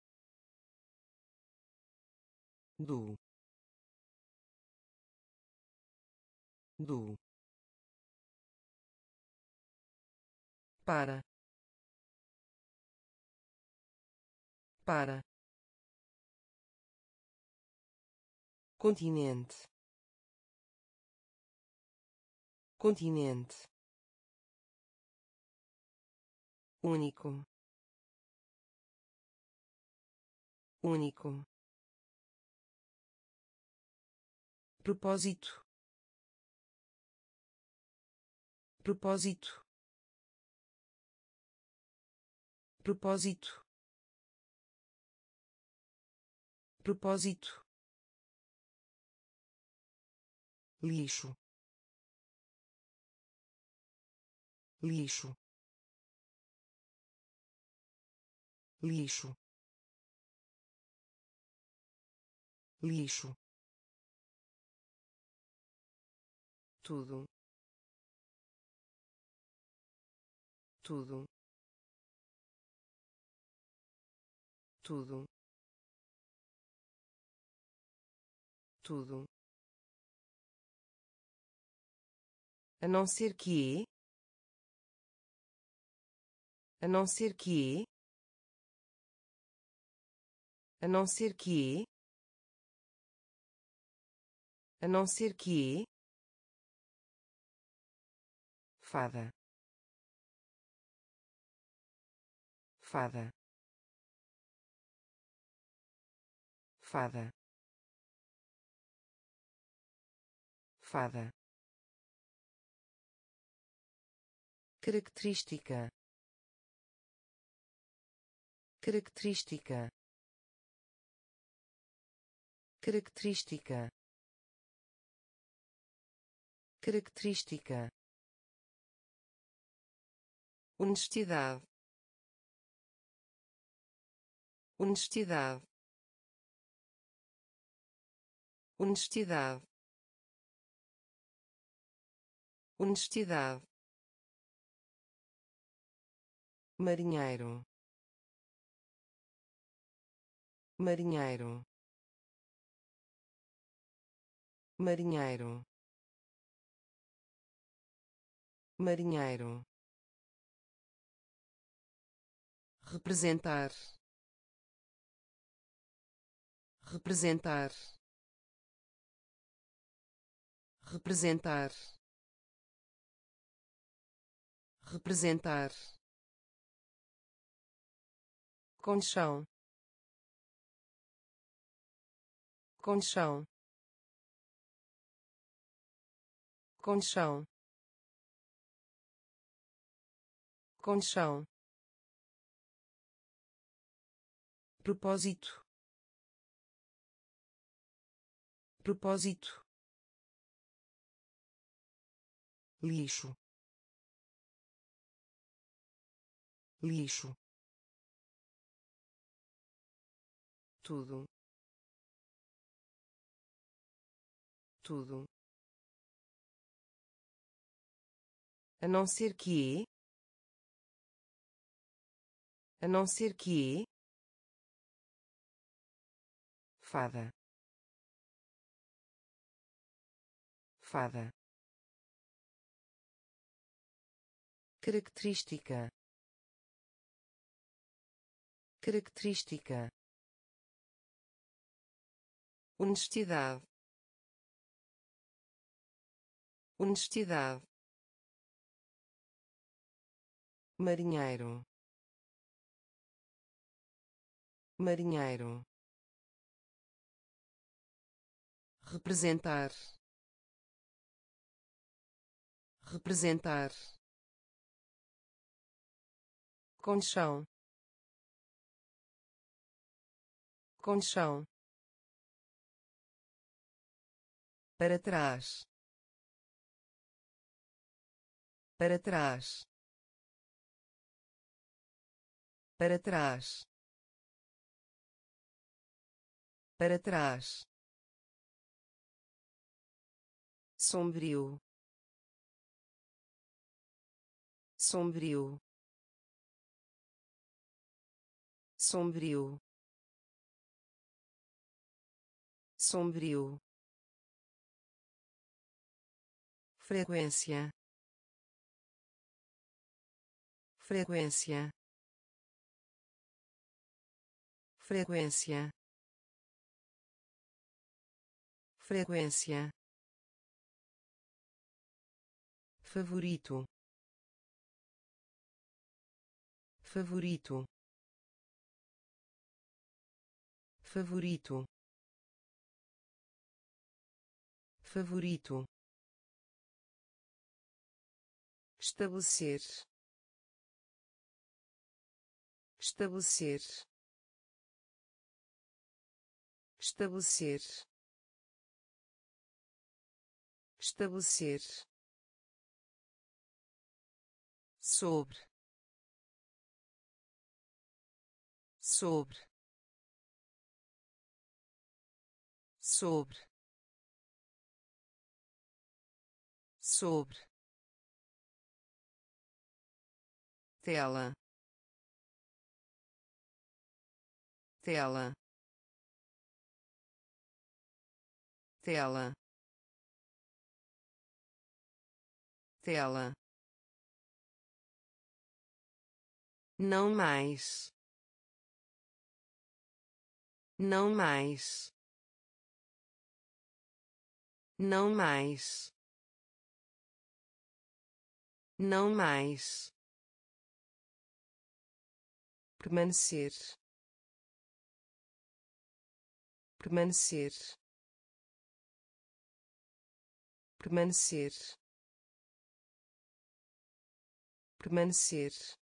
do, do, para, para, continente, continente, único, único, propósito, propósito, propósito, propósito, lixo, lixo, lixo, lixo, tudo, tudo, tudo, tudo, a não ser que, a não ser que, a não ser que, a não ser que fada, fada, fada, fada, característica, característica, característica, característica, honestidade, honestidade, honestidade, honestidade, marinheiro, marinheiro, marinheiro, marinheiro, representar, representar, representar, representar, conchão, conchão, conchão, conchão, propósito, propósito, lixo, lixo, tudo, tudo, a não ser que a não ser que fada, fada, característica, característica, honestidade, honestidade, marinheiro, marinheiro, representar, representar, conchão, conchão, para trás, para trás, para trás, para trás, sombrio, sombrio, sombrio, sombrio, frequência, frequência, frequência, frequência, favorito, favorito, favorito, favorito, estabelecer, estabelecer, estabelecer, estabelecer, sobre, sobre, sobre, sobre, tela, tela, tela, tela, não mais, não mais, Não mais. Não mais. Permanecer. Permanecer. Permanecer. Permanecer.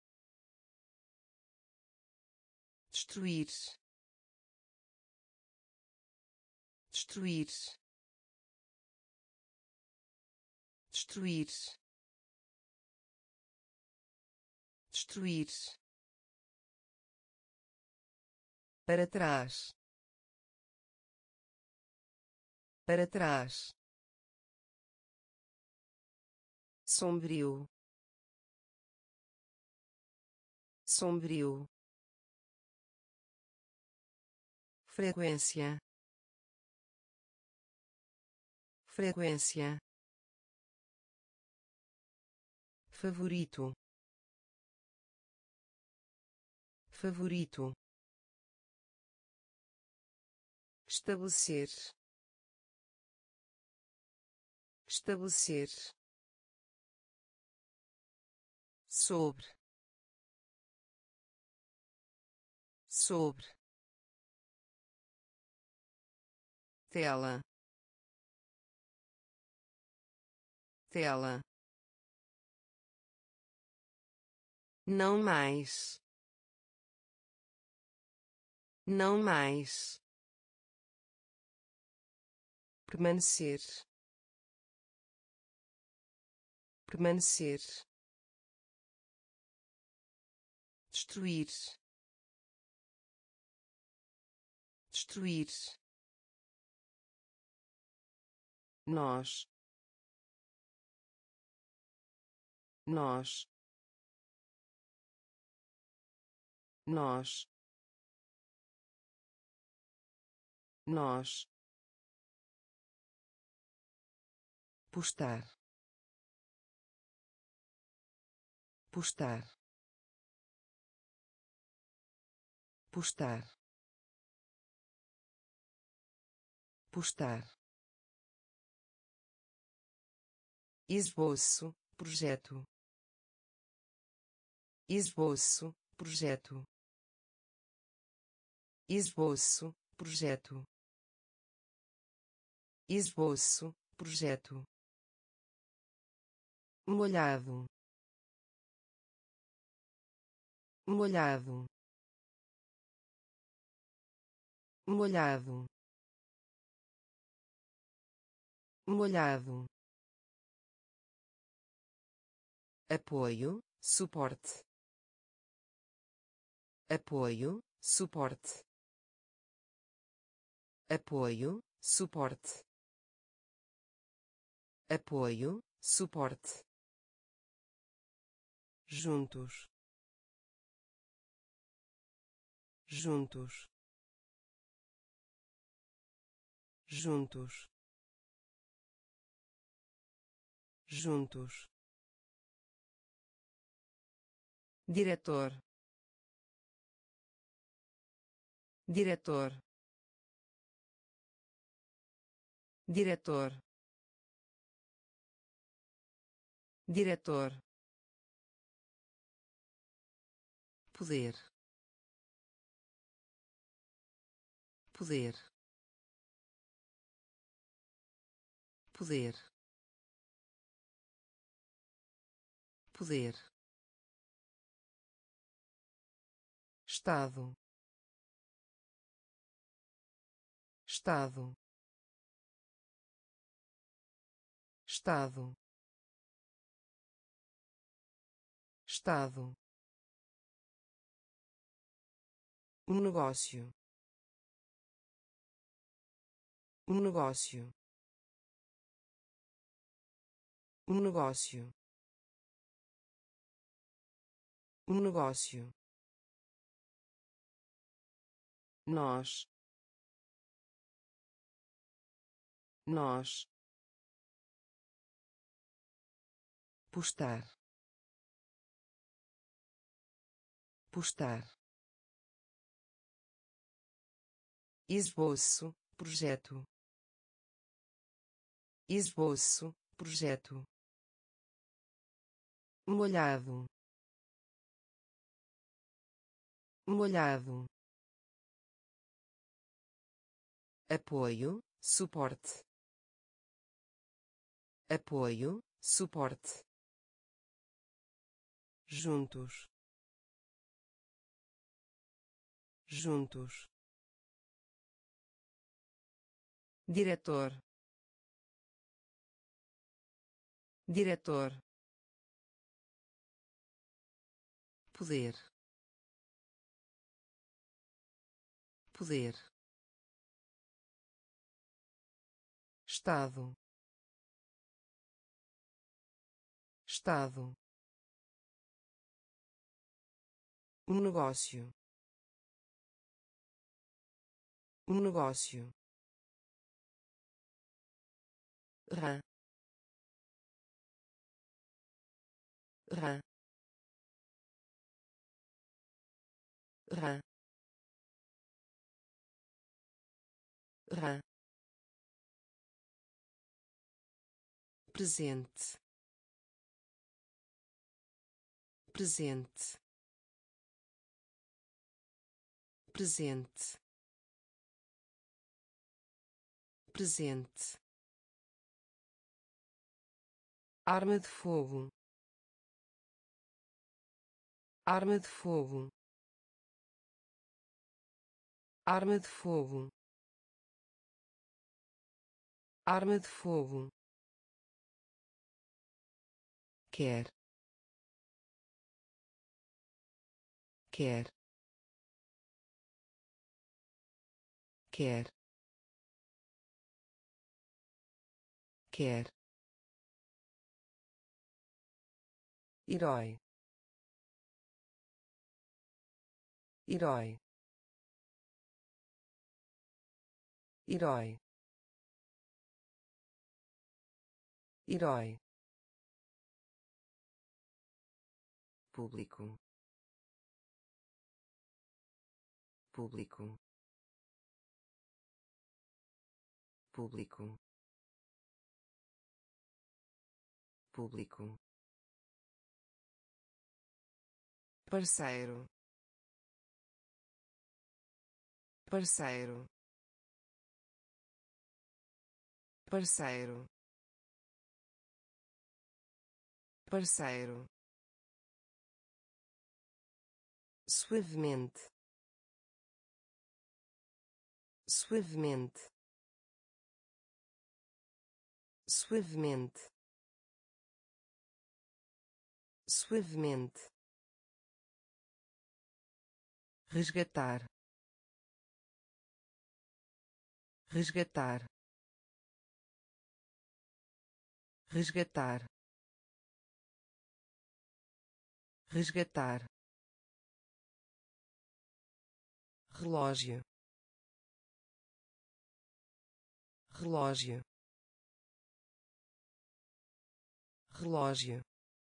Destruir. Destruir. Destruir. Destruir. Para trás. Para trás. Sombrio. Sombrio. Frequência. Frequência. Favorito. Favorito. Estabelecer. Estabelecer. Sobre. Sobre. Tela. Tela. Não mais. Não mais. Permanecer. Permanecer. Destruir. Destruir. Nós. Nós. Nós. Nós. Postar. Postar. Postar. Postar. Esboço, projeto. Esboço, projeto. Esboço, projeto. Esboço, projeto. Molhado. Molhado. Molhado. Molhado. Apoio, suporte. Apoio, suporte. Apoio, suporte. Apoio, suporte. Juntos. Juntos. Juntos. Juntos. Diretor. Diretor. Diretor. Diretor. Poder. Poder. Poder. Poder. Estado. Estado. Estado. Estado. Um negócio. Um negócio. Um negócio. Um negócio. Nós. Nós. Postar. Postar. Esboço, projeto. esboço, projeto, molhado, molhado, apoio, suporte, apoio, suporte, juntos, juntos, diretor, diretor, poder, poder, estado, estado, um negócio, um negócio, rã, rã, rã, rã, presente, presente, presente, presente, arma de fogo, arma de fogo, arma de fogo, arma de fogo, quer, quer, quer, quer, herói, herói, herói, herói, público, público, público, público, parceiro, parceiro, parceiro, parceiro, suavemente, suavemente, suavemente, suavemente, resgatar, resgatar, resgatar, resgatar, relógio, relógio, relógio,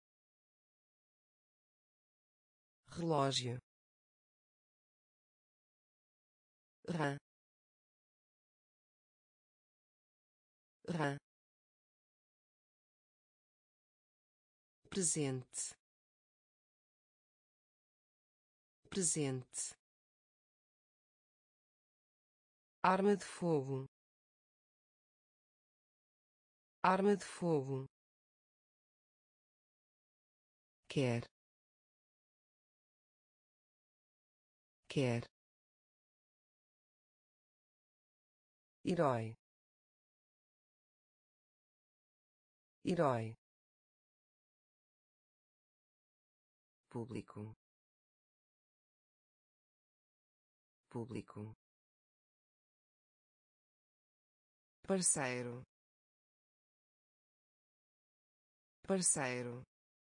relógio, rã, rã, presente, presente, arma de fogo, arma de fogo, quer, quer, herói, herói, público, público, parceiro, parceiro,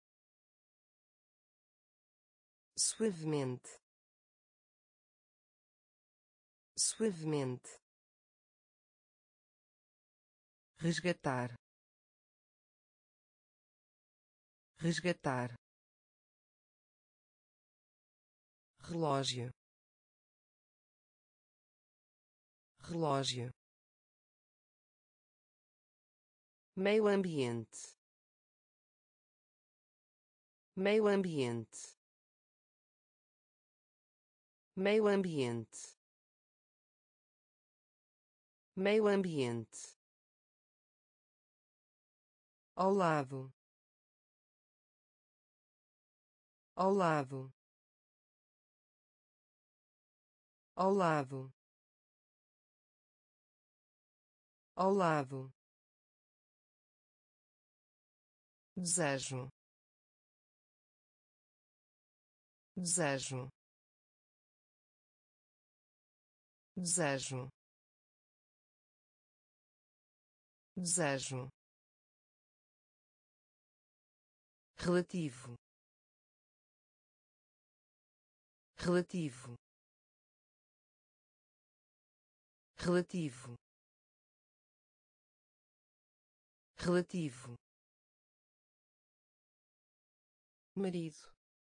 suavemente, suavemente, resgatar, resgatar, relógio, relógio, meio ambiente, meio ambiente, meio ambiente, meio ambiente, ao lado, ao lado, ao lado, ao lado, desejo, desejo, desejo, desejo, relativo, relativo, relativo, relativo, marido,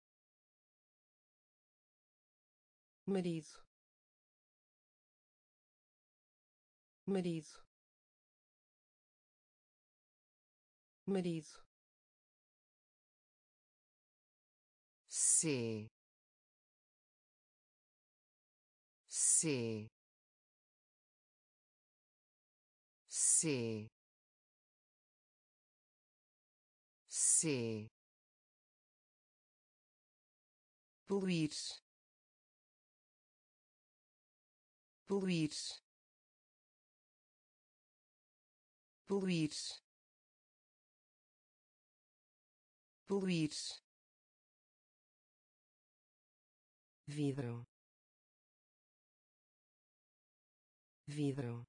marido, marido, marido, C, C, C, C, poluir, poluir, poluir, poluir, vidro, vidro,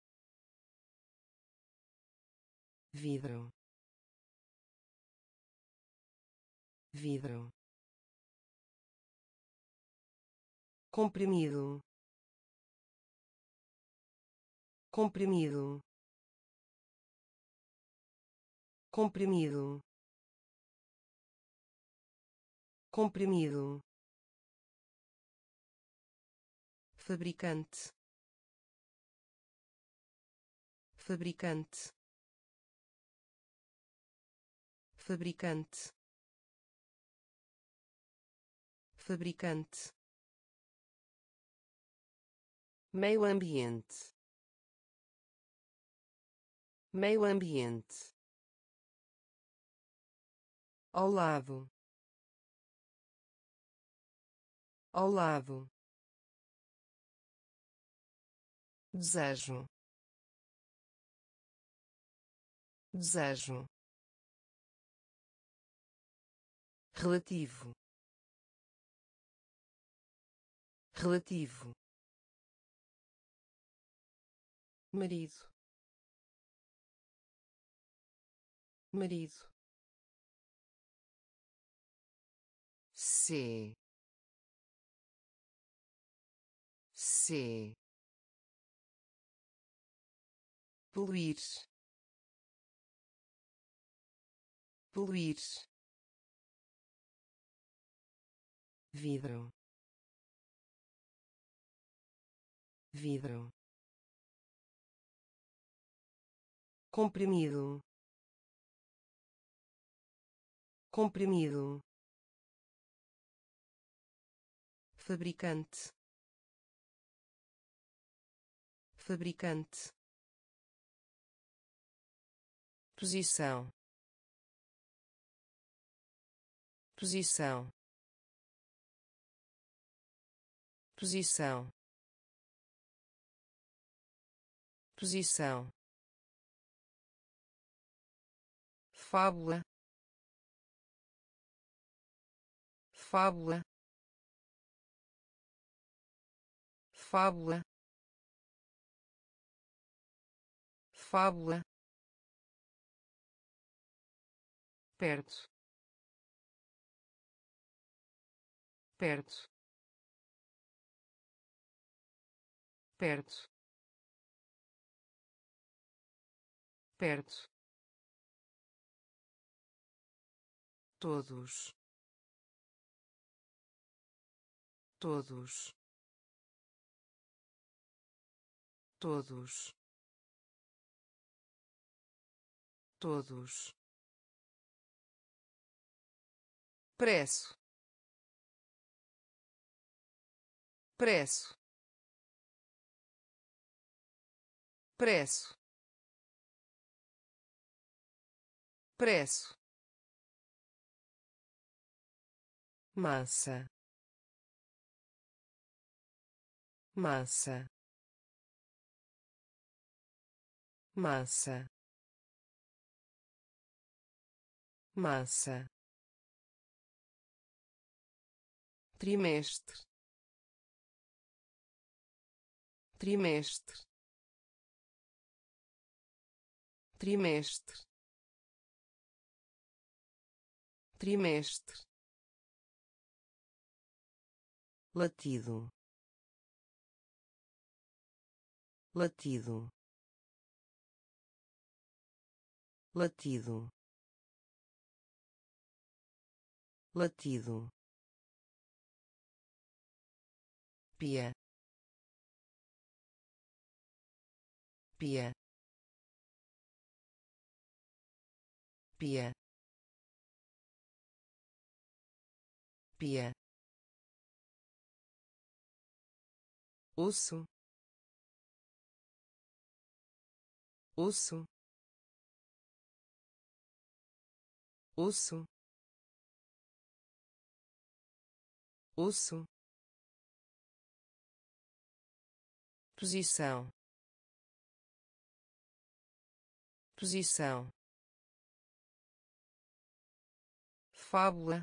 vidro, vidro, comprimido, comprimido, comprimido, comprimido, fabricante, fabricante, fabricante, fabricante, meio ambiente, meio ambiente, ao lado, ao lado, desejo, desejo, relativo, relativo, marido, marido, C, C, poluir, poluir, vidro, vidro, comprimido, comprimido, fabricante, fabricante, posição, posição, posição, posição, fábula, fábula, fábula, fábula, perto, perto, perto, perto, todos, todos, todos, todos, preço, preço, preço, preço, massa, massa, massa, massa, trimestre, trimestre, trimestre, trimestre, latido, latido, latido, latido, pia, pia, pia, pia, osso, osso, osso, osso, posição, posição, fábula,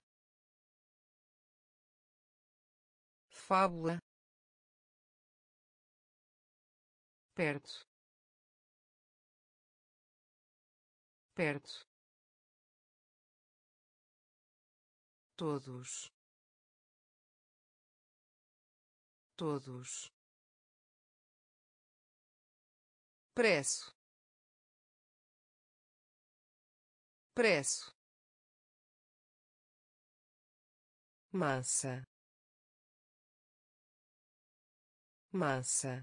fábula, perto, perto, todos, todos, preço, preço, massa, massa,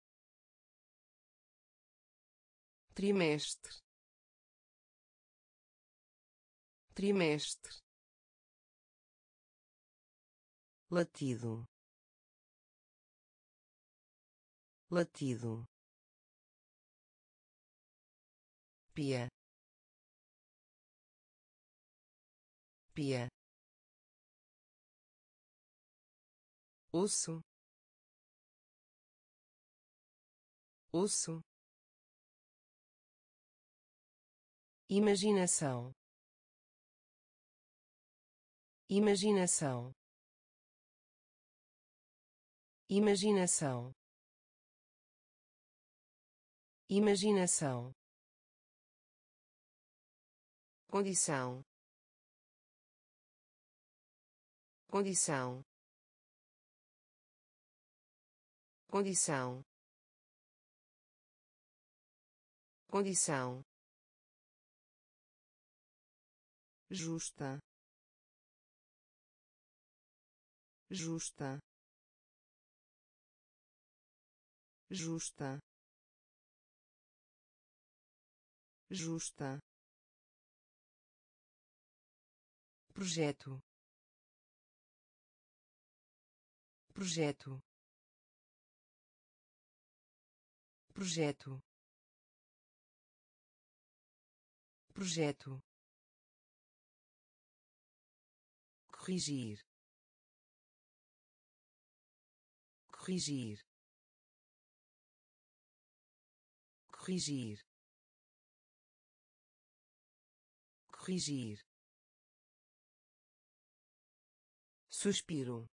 trimestre, trimestre, latido, latido, pia, pia, osso, osso, imaginação, imaginação, imaginação, imaginação, condição, condição, condição, condição, justa, justa, justa, justa, projeto, projeto, projeto, projeto, corrigir, corrigir, corrigir, corrigir, suspiro,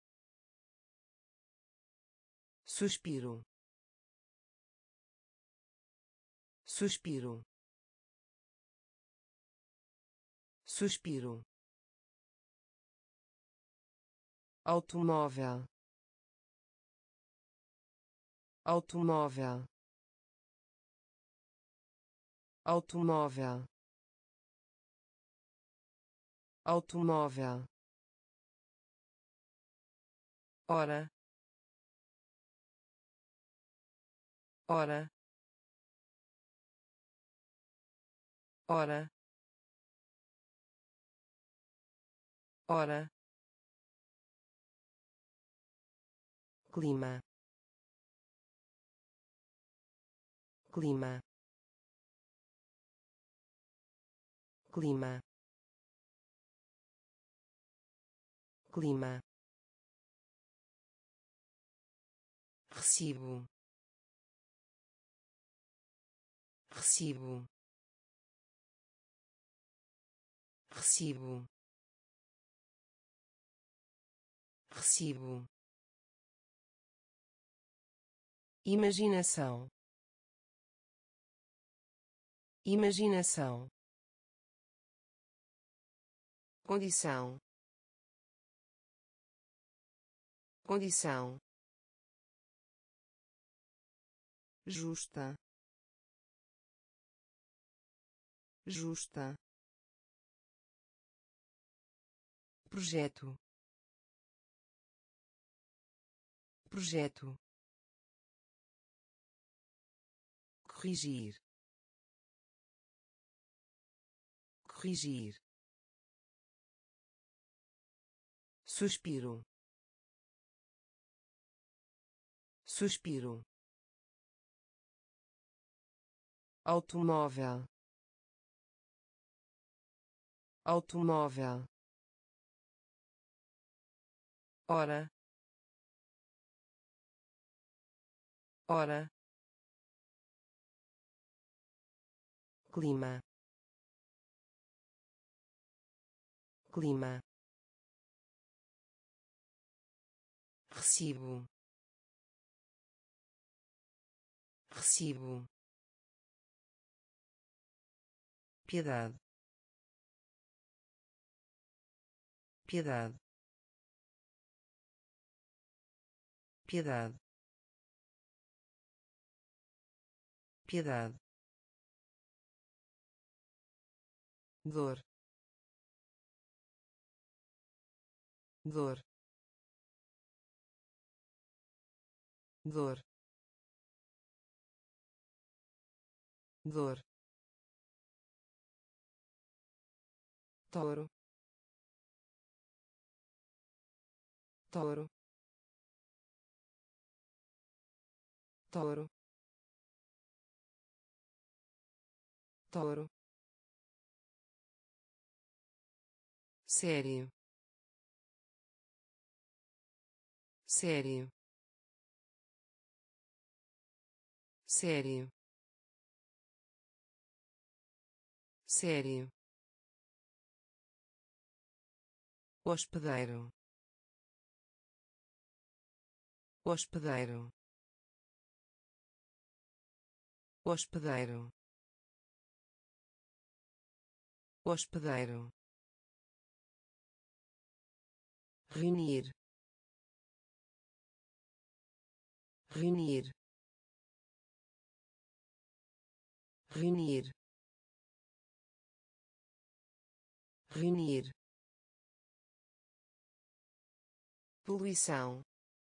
suspiro, suspiro, suspiro, automóvel, automóvel, automóvel, automóvel, hora, hora, Hora. Hora. Clima. Clima. Clima. Clima. Recibo. Recibo. Recibo. Recibo. Imaginação. Imaginação. Condição. Condição. Justa. Justa. Projeto. Projeto. Corrigir. Corrigir. Suspiro. Suspiro. Automóvel. Automóvel. Hora. Hora. Clima. Clima. Recibo. Recibo. Piedade. Piedade. Piedade. Piedade. Dor. Dor. Dor. Dor. Touro. Touro. Touro. Touro. Sério. Sério. Sério. Sério. Hospedeiro. Hospedeiro. Hospedeiro. Hospedeiro. Reunir. Reunir. Reunir. Reunir. Poluição.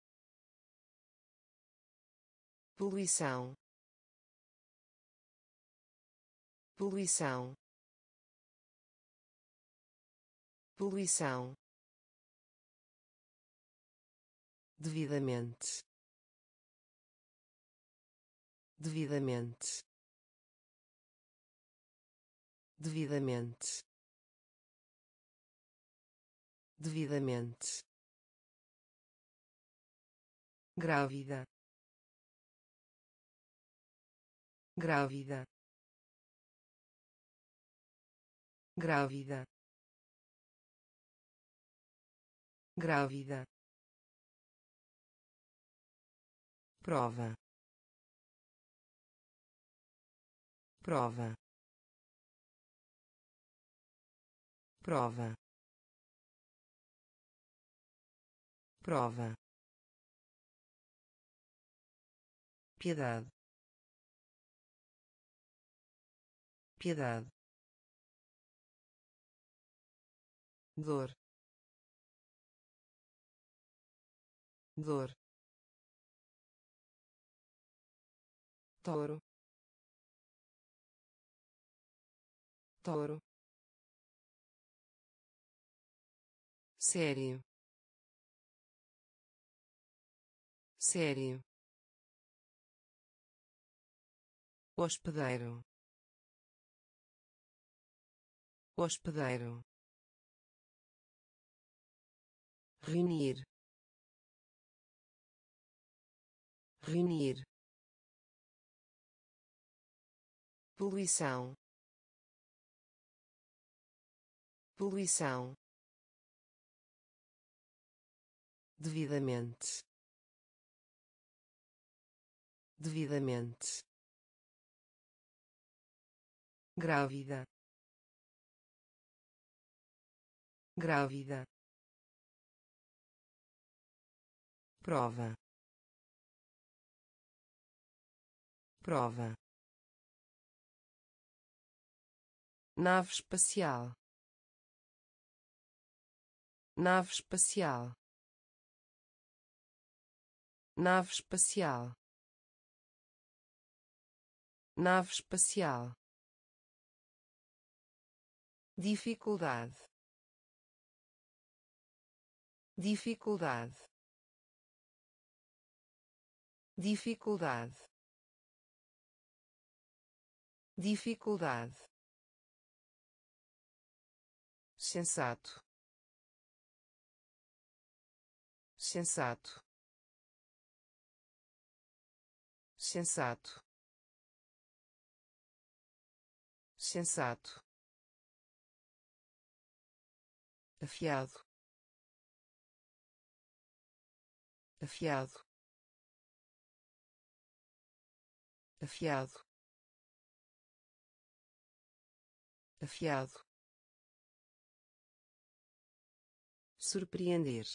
Poluição. Poluição. Poluição. Devidamente. Devidamente. Devidamente. Devidamente. Grávida. Grávida. Grávida. Grávida. Prova. Prova. Prova. Prova. Piedade. Piedade. Dor. Dor. Touro. touro, sério, sério, hospedeiro, hospedeiro, reunir, reunir, poluição, poluição, devidamente, devidamente, grávida, grávida, prova, prova, nave espacial, nave espacial, nave espacial, nave espacial, dificuldade, dificuldade, dificuldade, dificuldade, sensato, sensato, sensato, sensato, afiado, afiado, afiado, afiado, surpreender,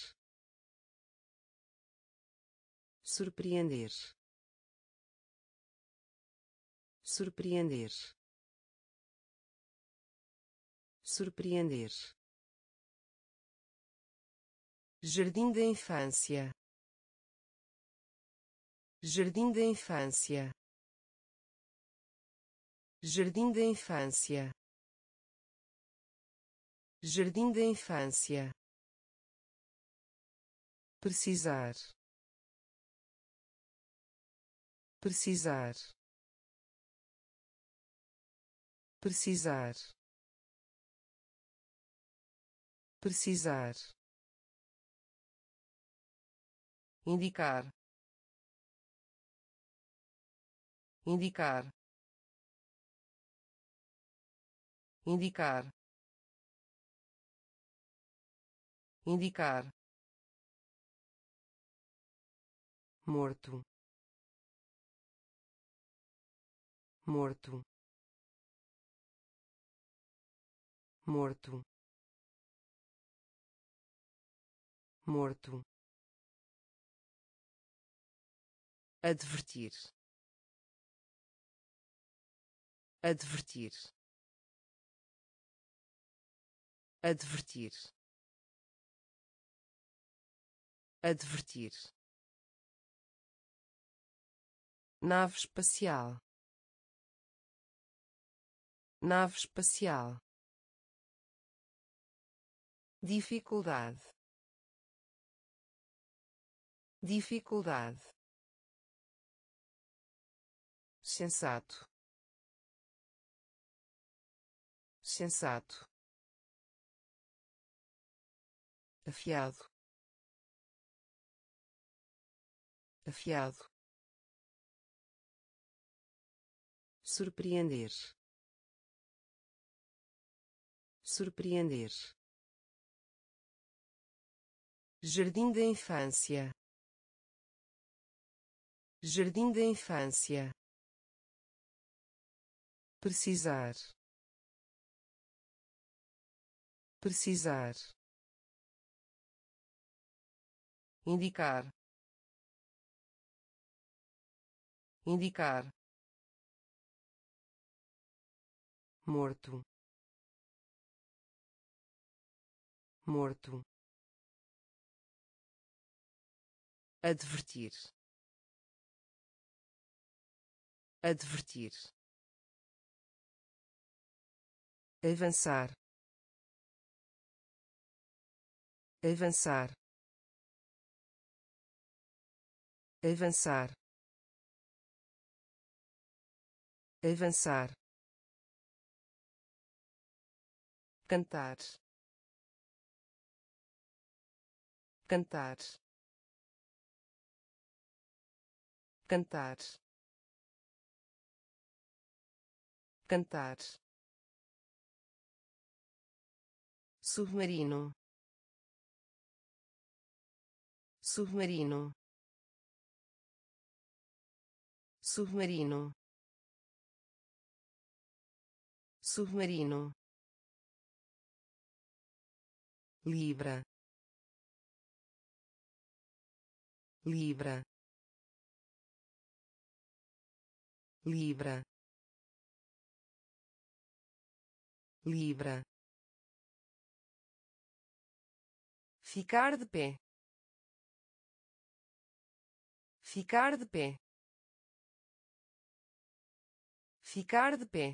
surpreender, surpreender, surpreender, jardim da infância, jardim da infância, jardim da infância, jardim da infância, precisar, precisar, precisar, precisar, indicar, indicar, indicar, indicar, morto, morto, morto, morto, advertir, advertir, advertir, advertir, nave espacial, nave espacial, dificuldade, dificuldade, sensato, sensato, afiado, afiado, surpreender, surpreender, jardim da infância, jardim da infância, precisar, precisar, indicar, indicar, morto, morto, advertir, advertir, avançar, avançar, avançar, avançar, cantar, cantar, cantar, cantar, submarino, submarino, submarino, submarino, libra, libra, libra, libra, ficar de pé, ficar de pé, ficar de pé,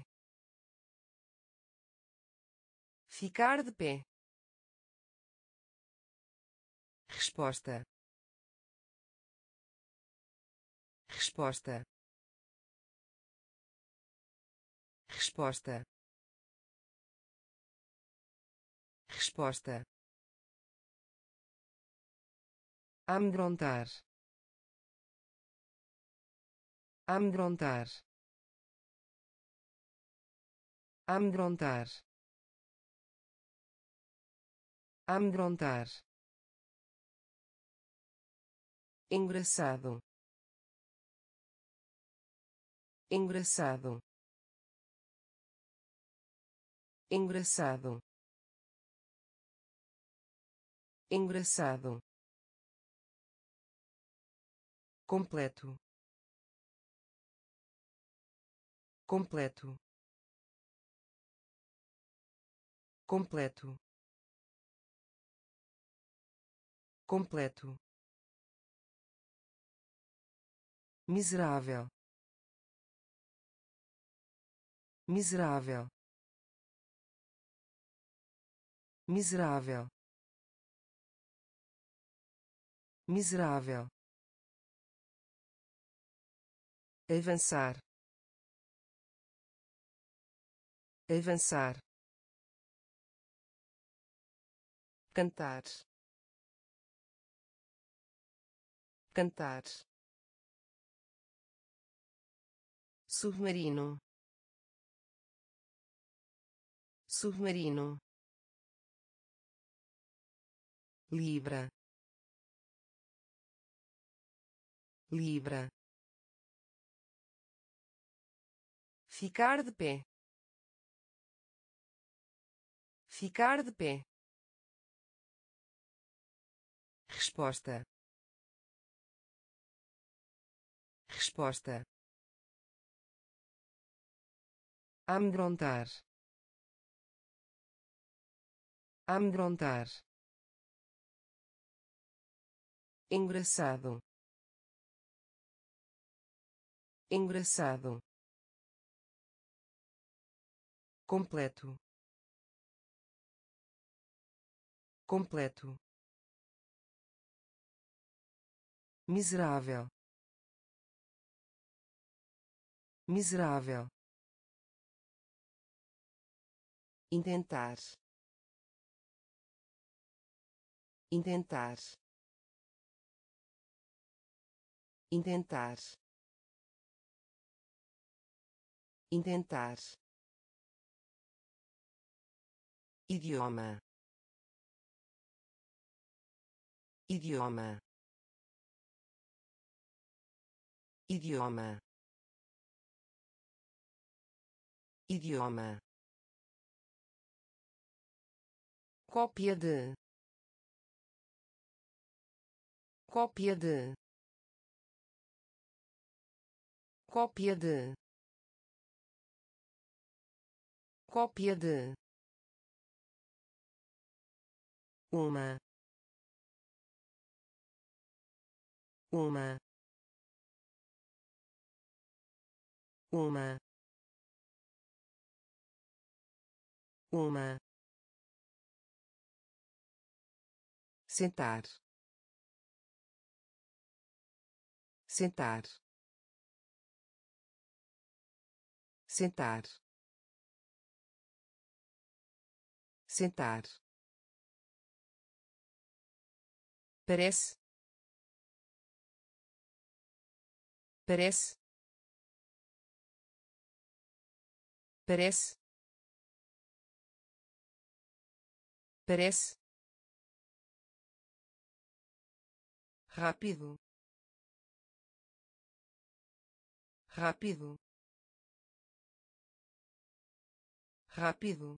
ficar de pé, resposta, resposta, resposta, resposta, amedrontar, amedrontar, amedrontar, amedrontar, engraçado, engraçado, engraçado, engraçado, completo, completo, completo, completo, miserável, miserável, miserável, miserável, avançar, avançar, cantar, cantar, submarino, submarino, libra, libra, ficar de pé, ficar de pé, resposta, resposta, amedrontar, amedrontar, engraçado, engraçado, completo, completo, miserável, miserável, intentar, intentar, intentar, intentar, idioma, idioma, idioma, idioma, cópia de, cópia de, cópia de, cópia de, uma, uma, uma, uma, sentar, sentar, sentar, sentar, parece, parece, parece, parece, rápido, rápido, rápido,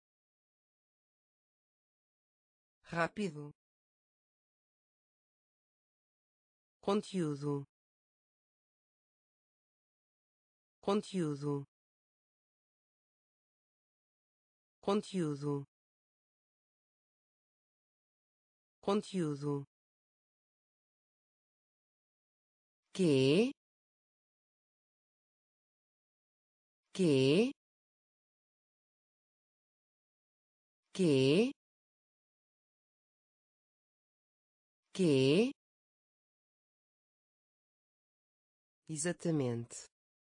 rápido, conteúdo, conteúdo, conteúdo, conteúdo, que, que, que, que, exatamente,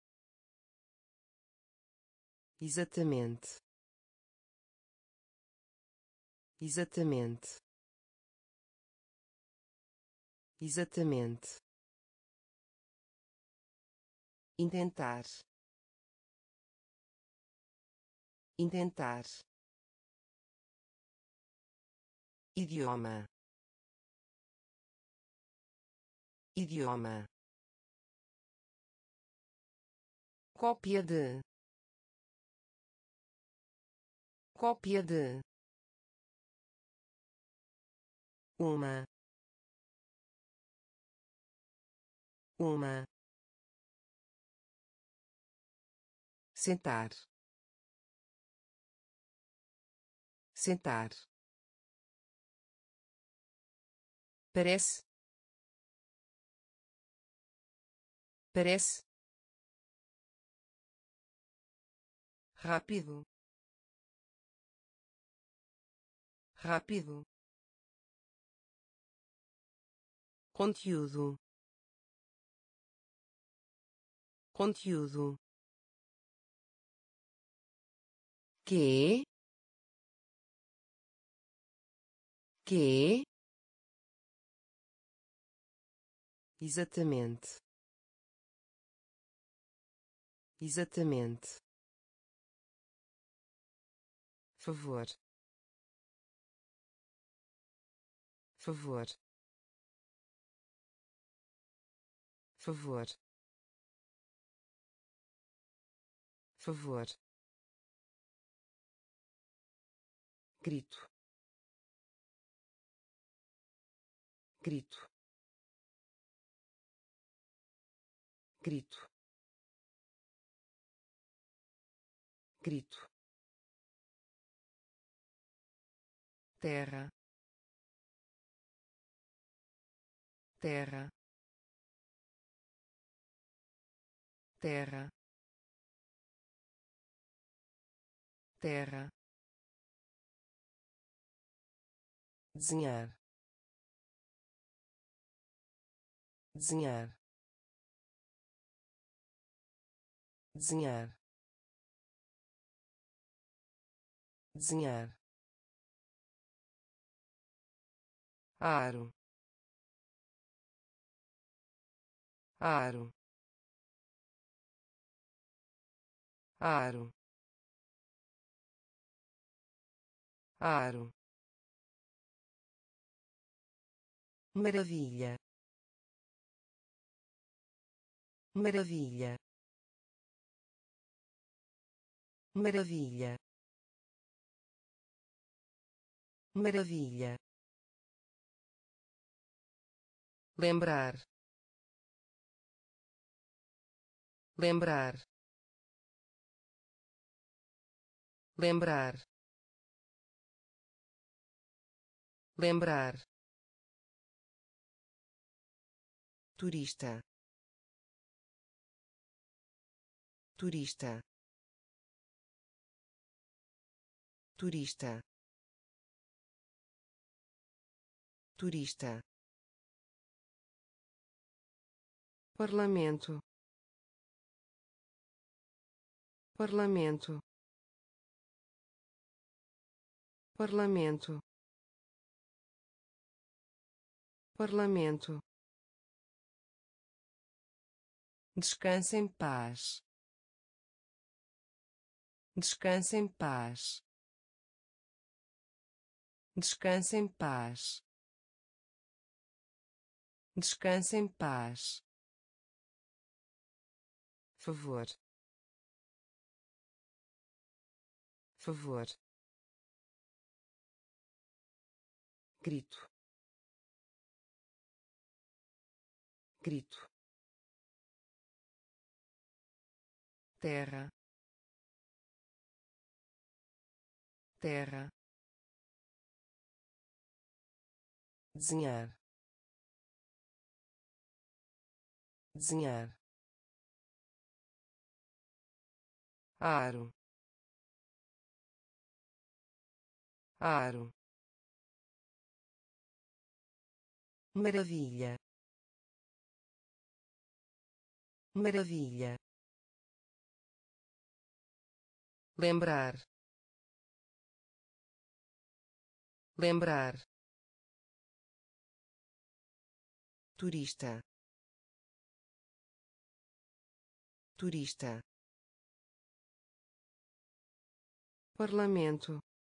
exatamente, exatamente, exatamente, intentar, intentar, idioma, idioma, cópia de, cópia de, uma, uma, sentar, sentar, parece, parece, rápido, rápido, conteúdo, conteúdo, que, que, exatamente, exatamente, favor, favor, favor, favor, grito, grito, grito, grito, terra, terra, terra, terra, desenhar, desenhar, desenhar, desenhar, aro, aro, aro, aro, maravilha, maravilha, maravilha, maravilha, lembrar, lembrar, lembrar, lembrar, turista, turista, turista, turista, parlamento, parlamento, parlamento, parlamento, descanse em paz, descanse em paz, descanse em paz, descanse em paz, favor, favor, grito, grito, terra, terra, desenhar, desenhar, aro, aro, maravilha, maravilha, lembrar, lembrar, turista, turista, parlamento,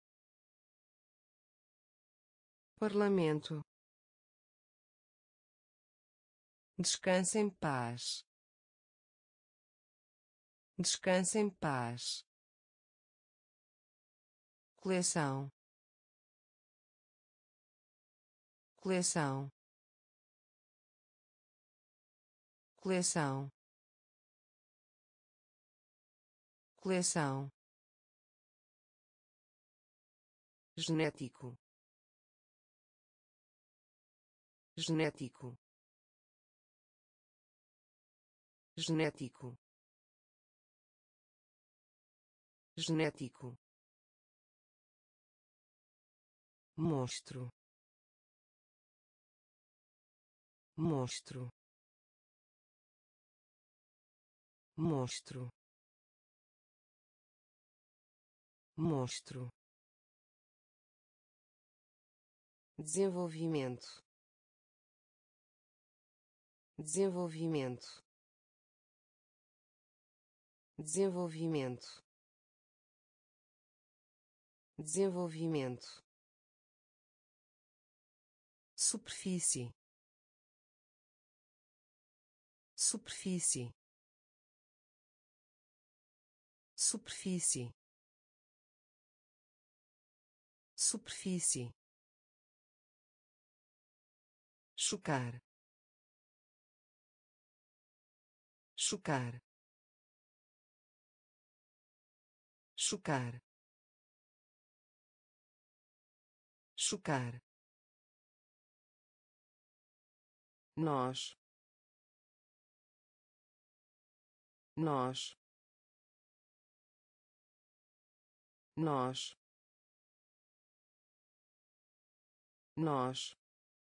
parlamento, descanse em paz, descanse em paz, coleção, coleção, coleção, coleção, genético, genético, genético, genético, monstro, monstro, monstro, monstro, desenvolvimento, desenvolvimento, desenvolvimento, desenvolvimento, superfície, superfície, superfície, superfície, chocar, chocar, chocar, chocar, nós, nós, nós, nós,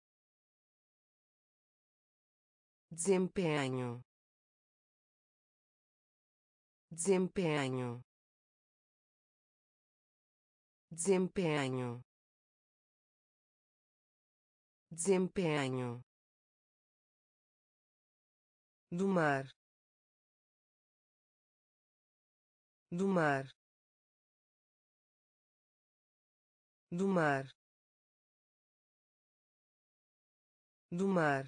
desempenho, desempenho, desempenho, desempenho, do mar, do mar, do mar, do mar,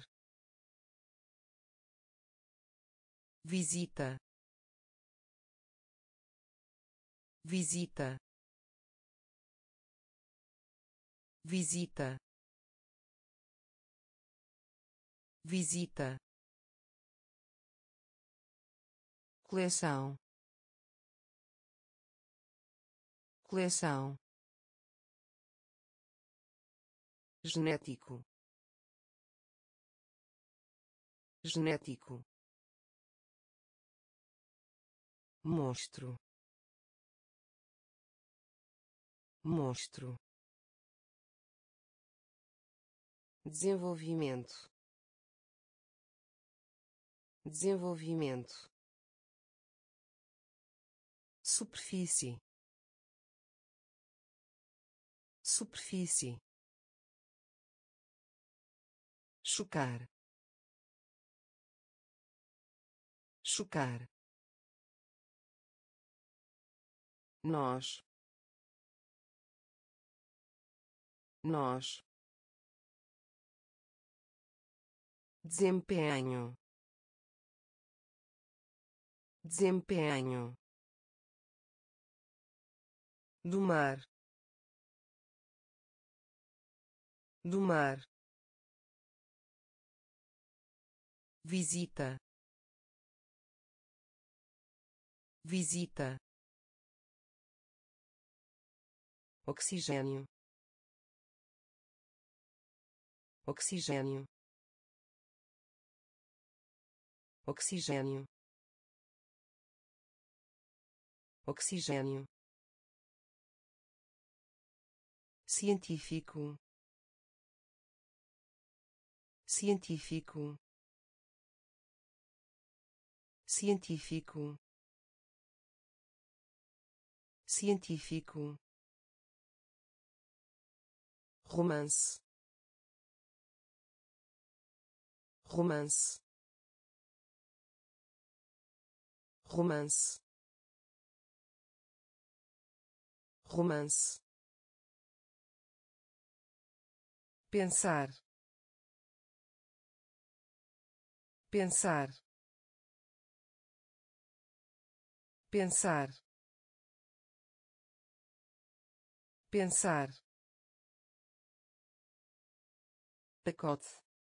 visita, visita, visita, visita, coleção, coleção, genético, genético, monstro, monstro, desenvolvimento, desenvolvimento, superfície, superfície, chocar, chocar, nós, nós, desempenho, desempenho, do mar, do mar, visita, visita, oxigênio, oxigênio, oxigênio, oxigênio, científico, científico, científico, científico, romance, romance, romance, romance, pensar, pensar, pensar, pensar, pacote,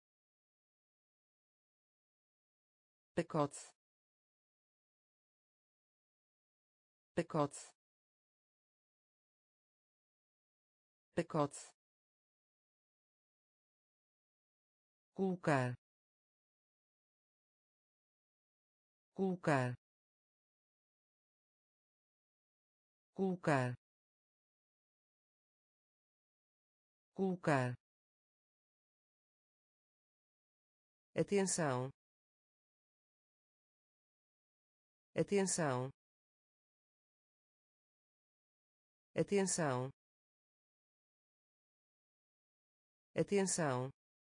pacote, pacote, pacote, colocar, colocar, colocar, colocar, atenção, atenção, atenção, atenção,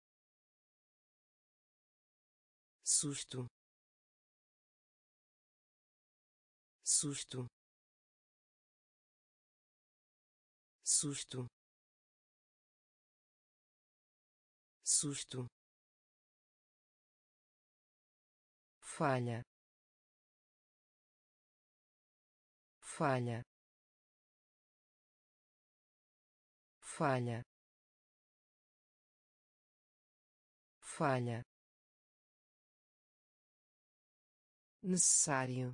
susto, susto, susto, susto, falha, falha, falha, falha, necessário,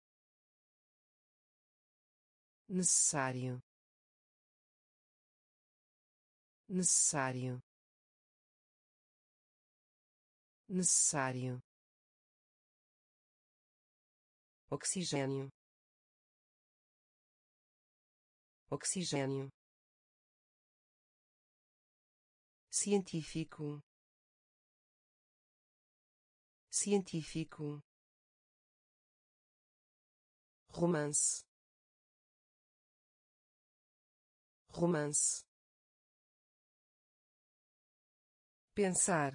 necessário, necessário, necessário, oxigênio, oxigênio, científico, científico, romance, romance, pensar,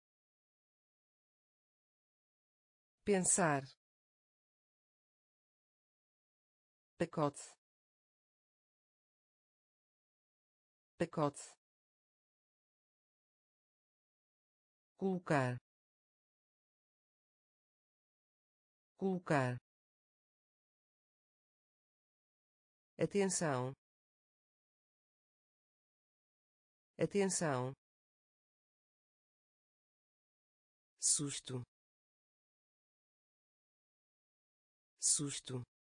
pensar, pacote, pacote, colocar, colocar, atenção, atenção, susto, susto,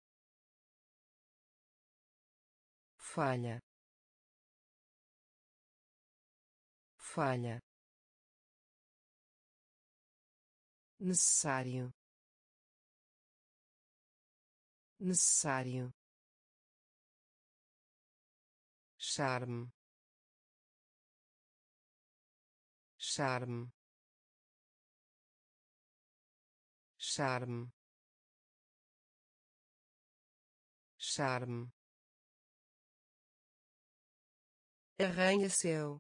falha, falha, necessário, necessário, charme, charme, charme, charme, arranha-céu,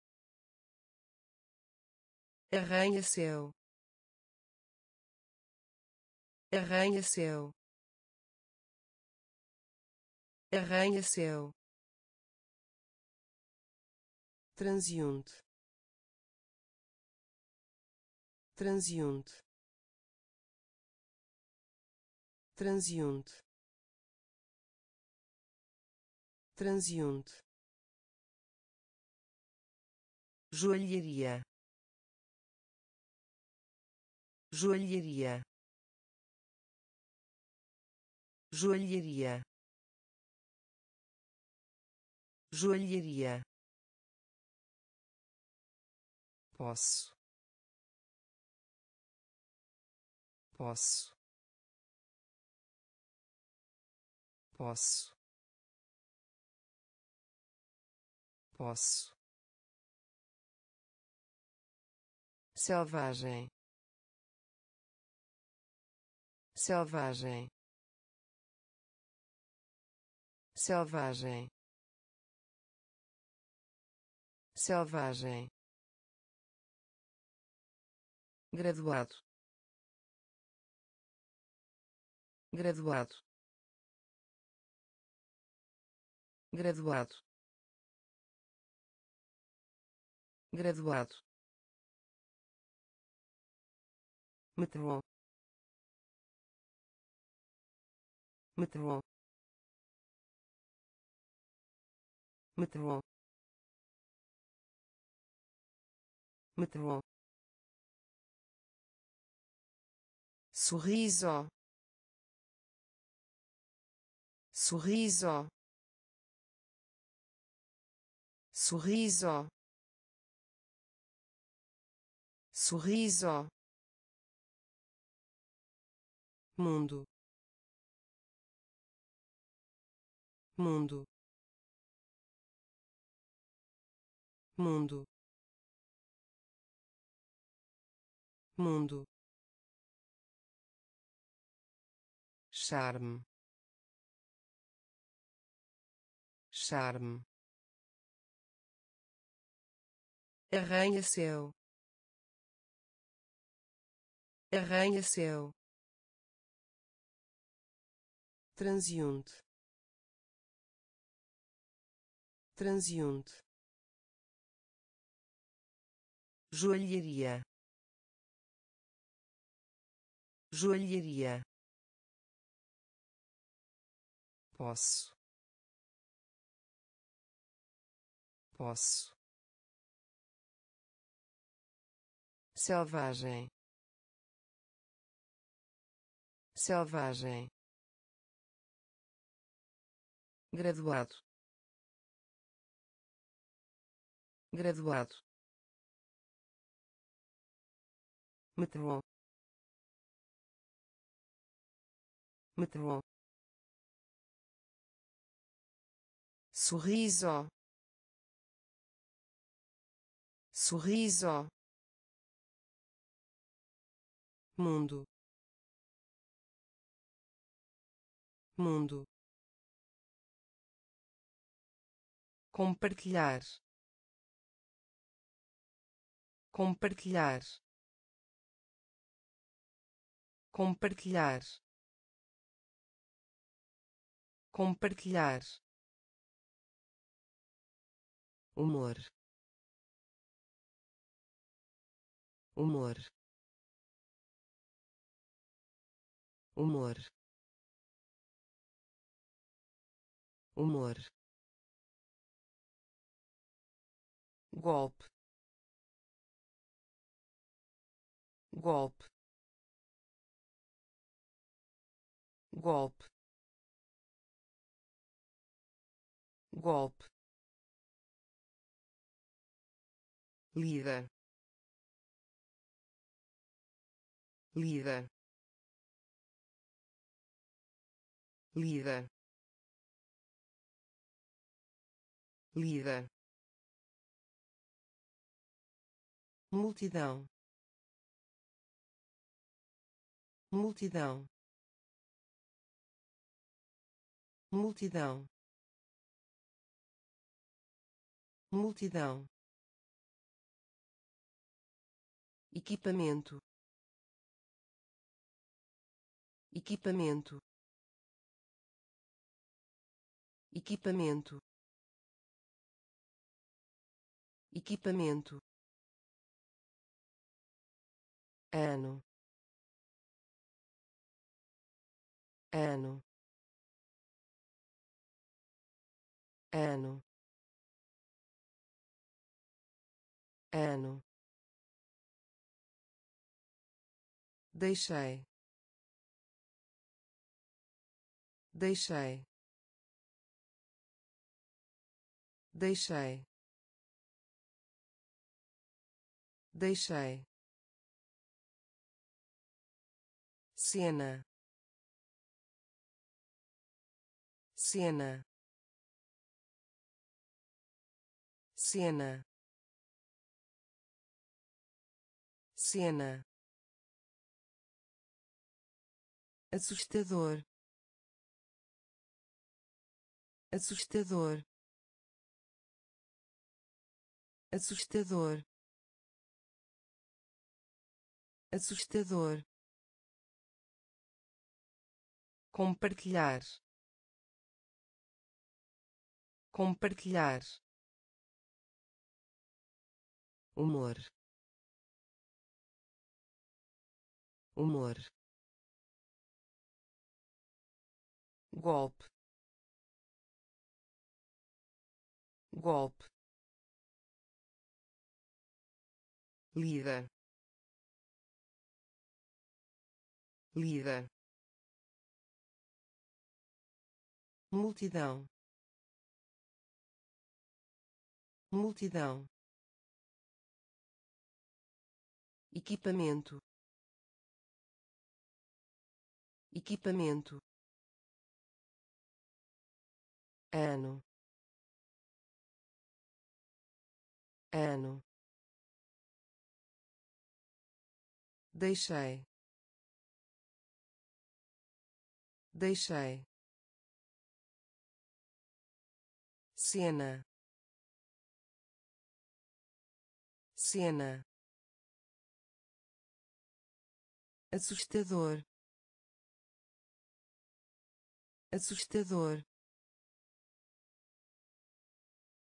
arranha-céu, arranha-céu, arranha-céu, transeunte, transeunte, transeunte, transeunte, joalharia, joalharia, joalharia, joalharia, posso, posso, posso, posso, selvagem, selvagem, selvagem, selvagem, graduado, graduado, graduado, graduado, metrô, metrô, metrô, metrô, sorriso, sorriso, sorriso, sorriso, mundo, mundo, mundo, mundo, charme, charme, arranha-céu, arranha-céu, transeunte, transeunte, joalharia, joalharia, posso, posso, selvagem, selvagem, graduado, graduado, metrô, metrô, sorriso, sorriso, mundo, mundo, compartilhar, compartilhar, compartilhar, compartilhar, humor, humor, humor, humor, golpe, golpe, golpe, golpe, líder, líder, líder, líder, multidão, multidão, multidão, multidão, equipamento, equipamento, equipamento, equipamento, ano, ano, ano, ano, deixei, deixei, deixei, deixei, cena, cena, cena, cena, assustador, assustador, assustador, assustador, compartilhar, compartilhar, humor, humor, golpe, golpe, líder, líder, multidão, multidão, equipamento, equipamento, ano, ano, deixei, deixei, cena, cena, assustador, assustador,